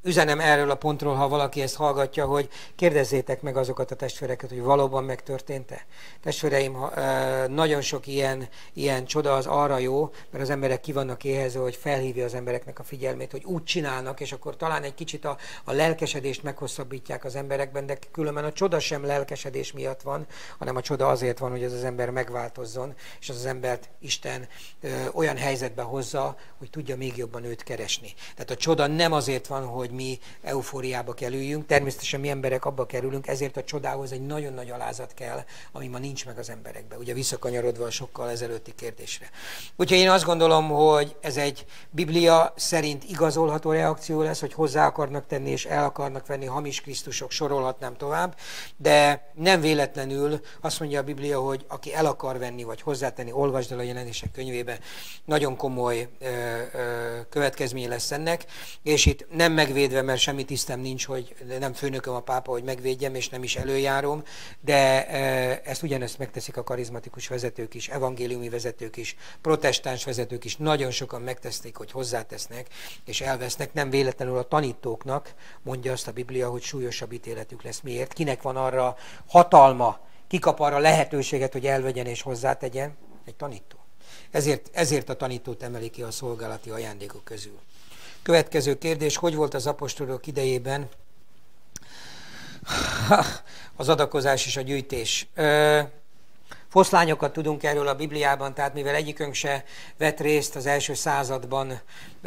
üzenem erről a pontról, ha valaki ezt hallgatja, hogy kérdezzétek meg azokat a testvéreket, hogy valóban megtörtént-e. Testvéreim, nagyon sok ilyen csoda az arra jó, mert az emberek ki vannak éhezve, hogy felhívja az embereknek a figyelmét, hogy úgy csinálnak, és akkor talán egy kicsit a lelkesedést meghosszabbítják az emberekben, de különben a csoda sem lelkesedés miatt van, hanem a csoda azért van, hogy ez az ember megváltozzon, és az embert Isten olyan helyzetbe hozza, hogy tudja még jobban őt keresni. Tehát a csoda nem azért van, hogy mi eufóriába kerüljünk, természetesen mi emberek abba kerülünk, ezért a csodához egy nagyon nagy alázat kell, ami ma nincs meg az emberekben. Ugye visszakanyarodva a sokkal ezelőtti kérdésre. Úgyhogy én azt gondolom, hogy ez egy Biblia szerint igazolható reakció lesz, hogy hozzá akarnak tenni és el akarnak venni hamis krisztusok, sorolhatnám tovább, de nem véletlenül azt mondja a Biblia, hogy aki el akar venni vagy hozzátenni, olvasd el a Jelenések könyvébe, nagyon komoly következmény lesz ennek, és itt nem megvédve, mert semmi tisztem nincs, hogy nem főnököm a pápa, hogy megvédjem, és nem is előjárom, de ezt ugyanezt megteszik a karizmatikus vezetők is, evangéliumi vezetők is, protestáns vezetők is, nagyon sokan megteszték, hogy hozzátesznek, és elvesznek, nem véletlenül a tanítóknak, mondja azt a Biblia, hogy súlyosabb ítéletük lesz. Miért? Kinek van arra hatalma, ki kap arra lehetőséget, hogy elvegyen és hozzátegyen? Egy tanító. Ezért a tanítót emeli ki a szolgálati ajándékok közül. Következő kérdés, hogy volt az apostolok idejében az adakozás és a gyűjtés? Foszlányokat tudunk erről a Bibliában, tehát mivel egyikünk se vett részt az első században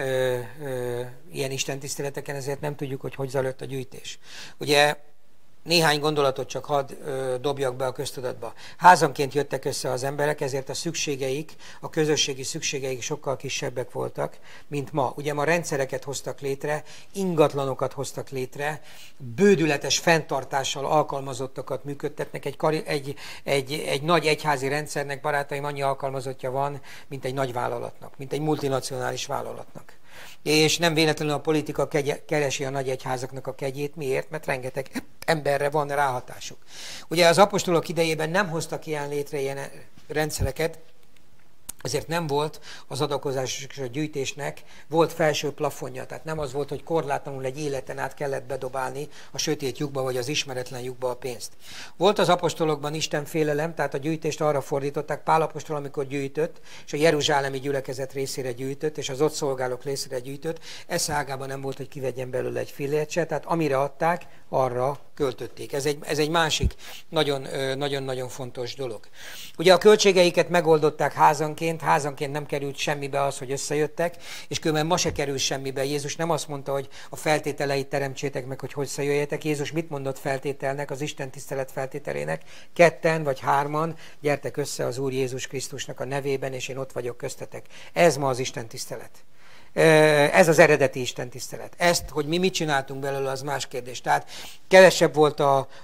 ilyen istentiszteleteken, ezért nem tudjuk, hogy zajlott a gyűjtés. Ugye néhány gondolatot csak hadd dobjak be a köztudatba. Házanként jöttek össze az emberek, ezért a szükségeik, a közösségi szükségeik sokkal kisebbek voltak, mint ma. Ugye ma rendszereket hoztak létre, ingatlanokat hoztak létre, bődületes fenntartással alkalmazottakat működtetnek. Egy nagy egyházi rendszernek, barátaim, annyi alkalmazottja van, mint egy nagy vállalatnak, mint egy multinacionális vállalatnak. És nem véletlenül a politika keresi a nagy egyházaknak a kegyét. Miért? Mert rengeteg emberre van ráhatásuk. Ugye az apostolok idejében nem hoztak létre ilyen rendszereket, ezért nem volt az adakozás és a gyűjtésnek, volt felső plafonja, tehát nem az volt, hogy korlátlanul egy életen át kellett bedobálni a sötét lyukba vagy az ismeretlen lyukba a pénzt. Volt az apostolokban istenfélelem, tehát a gyűjtést arra fordították, Pál apostol, amikor gyűjtött, és a jeruzsálemi gyülekezet részére gyűjtött, és az ott szolgálók részére gyűjtött, esze ágában nem volt, hogy kivegyen belőle egy fillért se, tehát amire adták, arra költötték. Ez egy másik nagyon-nagyon fontos dolog. Ugye a költségeiket megoldották házanként nem került semmibe az, hogy összejöttek, és különben ma se kerül semmibe. Jézus nem azt mondta, hogy a feltételeit teremtsétek meg, hogy összejöjjetek. Jézus mit mondott feltételnek, az Isten tisztelet feltételének? 2 vagy 3 gyertek össze az Úr Jézus Krisztusnak a nevében, és én ott vagyok köztetek. Ez ma az Isten tisztelet. Ez az eredeti istentisztelet. Ezt, hogy mi mit csináltunk belőle, az más kérdés. Tehát kevesebb volt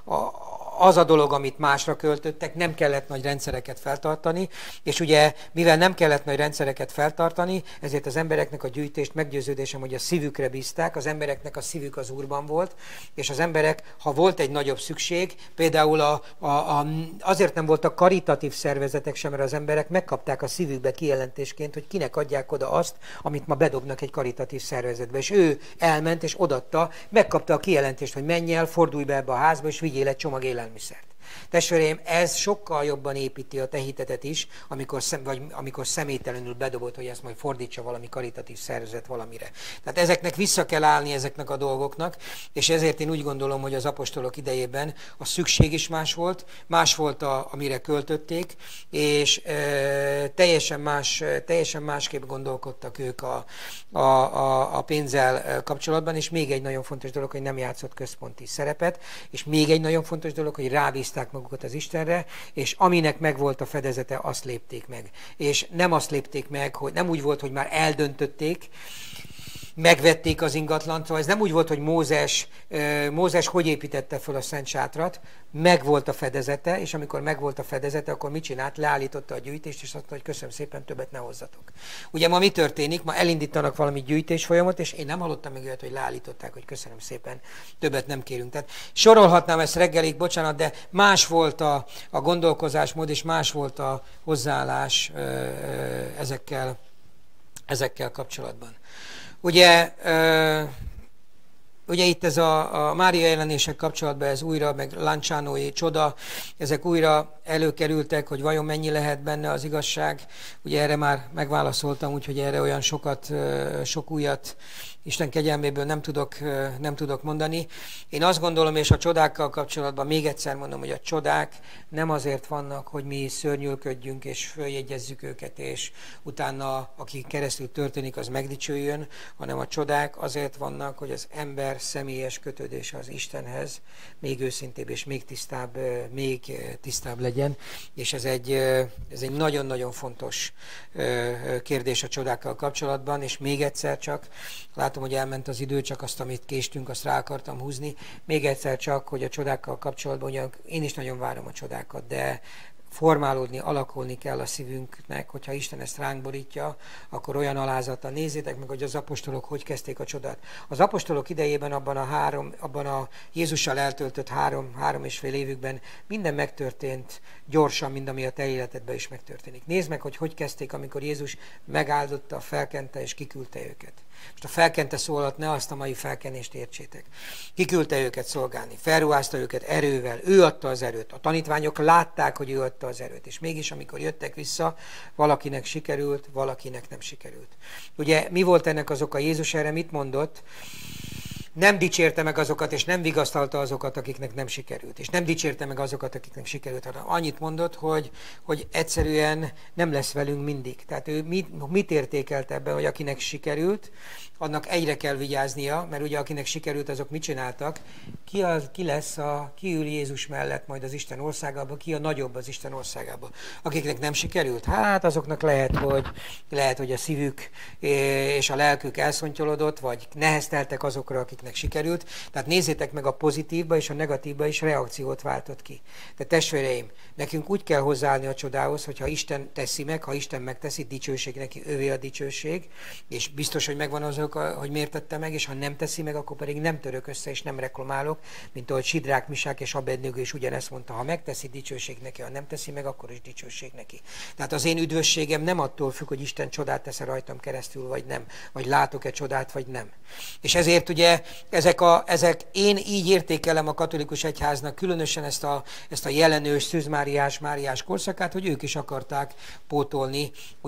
az a dolog, amit másra költöttek, nem kellett nagy rendszereket feltartani, és ugye, mivel nem kellett nagy rendszereket feltartani, ezért az embereknek a gyűjtést meggyőződésem, hogy a szívükre bízták, az embereknek a szívük az Úrban volt, és az emberek, ha volt egy nagyobb szükség, például azért nem voltak karitatív szervezetek sem, mert az emberek megkapták a szívükbe kijelentésként, hogy kinek adják oda azt, amit ma bedobnak egy karitatív szervezetbe. És ő elment és odatta, megkapta a kijelentést, hogy menj el, fordulj be ebbe a házba, és vigyél egy csomag élelmiszert. Testvéreim, ez sokkal jobban építi a te hitedet is, amikor személytelenül bedobod, hogy ezt majd fordítsa valami karitatív szervezet valamire. Tehát ezeknek vissza kell állni, ezeknek a dolgoknak, és ezért én úgy gondolom, hogy az apostolok idejében a szükség is más volt amire költötték, és teljesen másképp gondolkodtak ők a pénzzel kapcsolatban, és még egy nagyon fontos dolog, hogy nem játszott központi szerepet, és még egy nagyon fontos dolog, hogy rábízták magukat az Istenre, és aminek megvolt a fedezete, azt lépték meg. És nem azt lépték meg, hogy nem úgy volt, hogy már eldöntötték, megvették az ingatlant, szóval ez nem úgy volt, hogy Mózes hogy építette fel a Szent Sátrat, megvolt a fedezete, és amikor megvolt a fedezete, akkor mit csinált? Leállította a gyűjtést, és azt mondta, hogy köszönöm szépen, többet ne hozzatok. Ugye ma mi történik? Ma elindítanak valami gyűjtés folyamot, és én nem hallottam még olyat, hogy leállították, hogy köszönöm szépen, többet nem kérünk. Tehát sorolhatnám ezt reggelig, bocsánat, de más volt a gondolkozásmód, és más volt a hozzáállás ezekkel kapcsolatban. Ugye Ugye itt ez a Mária jelenések kapcsolatban ez újra, meg Lancianói csoda, ezek újra előkerültek, hogy vajon mennyi lehet benne az igazság. Ugye erre már megválaszoltam, úgyhogy erre olyan sok újat Isten kegyelméből nem tudok mondani. Én azt gondolom, és a csodákkal kapcsolatban még egyszer mondom, hogy a csodák nem azért vannak, hogy mi szörnyűködjünk és följegyezzük őket, és utána, aki keresztül történik, az megdicsőjön, hanem a csodák azért vannak, hogy az ember személyes kötődése az Istenhez még őszintébb és még tisztább legyen. És ez egy nagyon-nagyon fontos kérdés a csodákkal kapcsolatban, és még egyszer csak, látom, hogy elment az idő, csak azt, amit késtünk, azt rá akartam húzni. Még egyszer csak, hogy a csodákkal kapcsolatban, ugye én is nagyon várom a csodákat, de formálódni, alakulni kell a szívünknek, hogyha Isten ezt ránk borítja, akkor olyan alázattal nézzétek meg, hogy az apostolok hogy kezdték a csodát. Az apostolok idejében abban a Jézussal eltöltött három és fél évükben minden megtörtént gyorsan, mind ami a te életedben is megtörténik. Nézd meg, hogy kezdték, amikor Jézus megáldotta, felkente és kiküldte őket. Most a felkente szó alatt ne azt a mai felkenést értsétek. Kiküldte őket szolgálni, felruházta őket erővel, ő adta az erőt. A tanítványok látták, hogy ő adta az erőt, és mégis, amikor jöttek vissza, valakinek sikerült, valakinek nem sikerült. Ugye mi volt ennek az oka? Jézus erre mit mondott? Nem dicsérte meg azokat, és nem vigasztalta azokat, akiknek nem sikerült. És nem dicsérte meg azokat, akiknek sikerült, hanem annyit mondott, hogy egyszerűen nem lesz velünk mindig. Tehát ő mit értékelt ebben, hogy akinek sikerült, annak egyre kell vigyáznia, mert ugye akinek sikerült, azok mit csináltak? Ki ül Jézus mellett majd az Isten országába, ki a nagyobb az Isten országába? Akiknek nem sikerült? Hát azoknak lehet, hogy a szívük és a lelkük elszontyolodott, vagy nehezteltek azokra, akiknek sikerült. Tehát nézzétek meg, a pozitívba és a negatívba is reakciót váltott ki. De testvéreim, nekünk úgy kell hozzáállni a csodához, hogyha Isten teszi meg, ha Isten megteszi, dicsőség neki, övé a dicsőség, és biztos, hogy megvan az oka, hogy miért tette meg, és ha nem teszi meg, akkor pedig nem török össze, és nem reklamálok, mint ahogy Sidrák, Misák és Abednego is ugyanezt mondta, ha megteszi, dicsőség neki, ha nem teszi meg, akkor is dicsőség neki. Tehát az én üdvösségem nem attól függ, hogy Isten csodát tesz-e rajtam keresztül, vagy nem, vagy látok-e csodát, vagy nem. És ezért ugye én így értékelem a katolikus egyháznak különösen ezt a jelenős, Máriás korszakát, hogy ők is akarták pótolni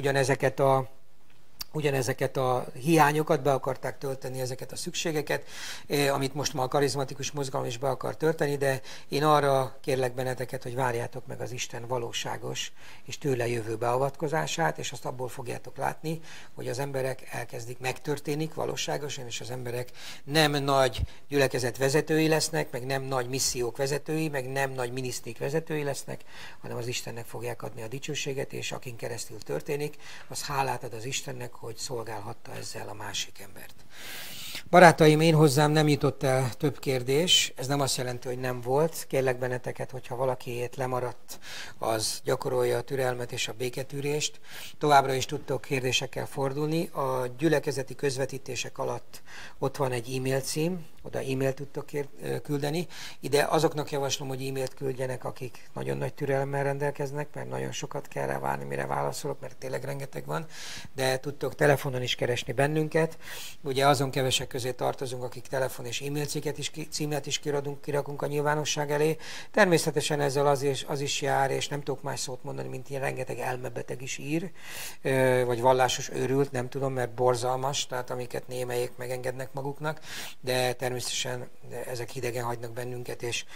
ugyanezeket a hiányokat, be akarták tölteni ezeket a szükségeket, amit most ma a karizmatikus mozgalom is be akar tölteni, de én arra kérlek benneteket, hogy várjátok meg az Isten valóságos és tőle jövő beavatkozását, és azt abból fogjátok látni, hogy az emberek megtörténik valóságosan, és az emberek nem nagy gyülekezet vezetői lesznek, meg nem nagy missziók vezetői, meg nem nagy minisztrik vezetői lesznek, hanem az Istennek fogják adni a dicsőséget, és akin keresztül történik, az hálát ad az Istennek, hogy szolgálhatta ezzel a másik embert. Barátaim, én hozzám nem jutott el több kérdés, ez nem azt jelenti, hogy nem volt. Kérlek benneteket, hogyha valakiért lemaradt, az gyakorolja a türelmet és a béketűrést. Továbbra is tudtok kérdésekkel fordulni. A gyülekezeti közvetítések alatt ott van egy e-mail cím, oda e-mailt tudtok küldeni. Ide azoknak javaslom, hogy e-mailt küldjenek, akik nagyon nagy türelemmel rendelkeznek, mert nagyon sokat kell rá várni, mire válaszolok, mert tényleg rengeteg van, de tudtok telefonon is keresni bennünket. Ugye azon kevesek közé tartozunk, akik telefon és e-mail címet is kirakunk a nyilvánosság elé. Természetesen ezzel az is jár, és nem tudok más szót mondani, mint ilyen rengeteg elmebeteg is ír, vagy vallásos őrült, nem tudom, mert borzalmas, tehát amiket némelyek megengednek maguknak, de természetesen ezek hidegen hagynak bennünket, és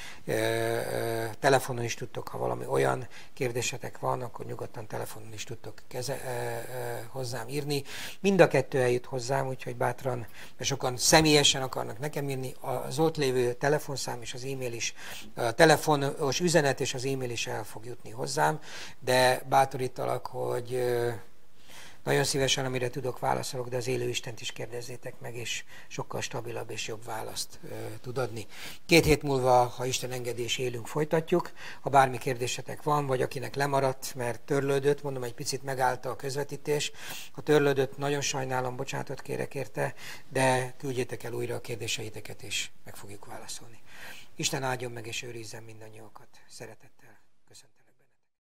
telefonon is tudtok, ha valami olyan kérdésetek van, akkor nyugodtan telefonon is tudtok hozzám írni. Mind a kettő eljut hozzám, úgyhogy bátran, mert sokan személyesen akarnak nekem írni, az ott lévő telefonszám és az e-mail is, a telefonos üzenet és az e-mail is el fog jutni hozzám, de bátorítalak, hogy nagyon szívesen, amire tudok, válaszolok, de az élő Istent is kérdezzétek meg, és sokkal stabilabb és jobb választ tud adni. 2 hét múlva, ha Isten engedés, élünk, folytatjuk. Ha bármi kérdésetek van, vagy akinek lemaradt, mert törlődött, mondom, egy picit megállta a közvetítés. Ha törlődött, nagyon sajnálom, bocsánatot kérek érte, de küldjétek el újra a kérdéseiteket, és meg fogjuk válaszolni. Isten áldjon meg és őrizzen mindannyiókat. Szeretettel.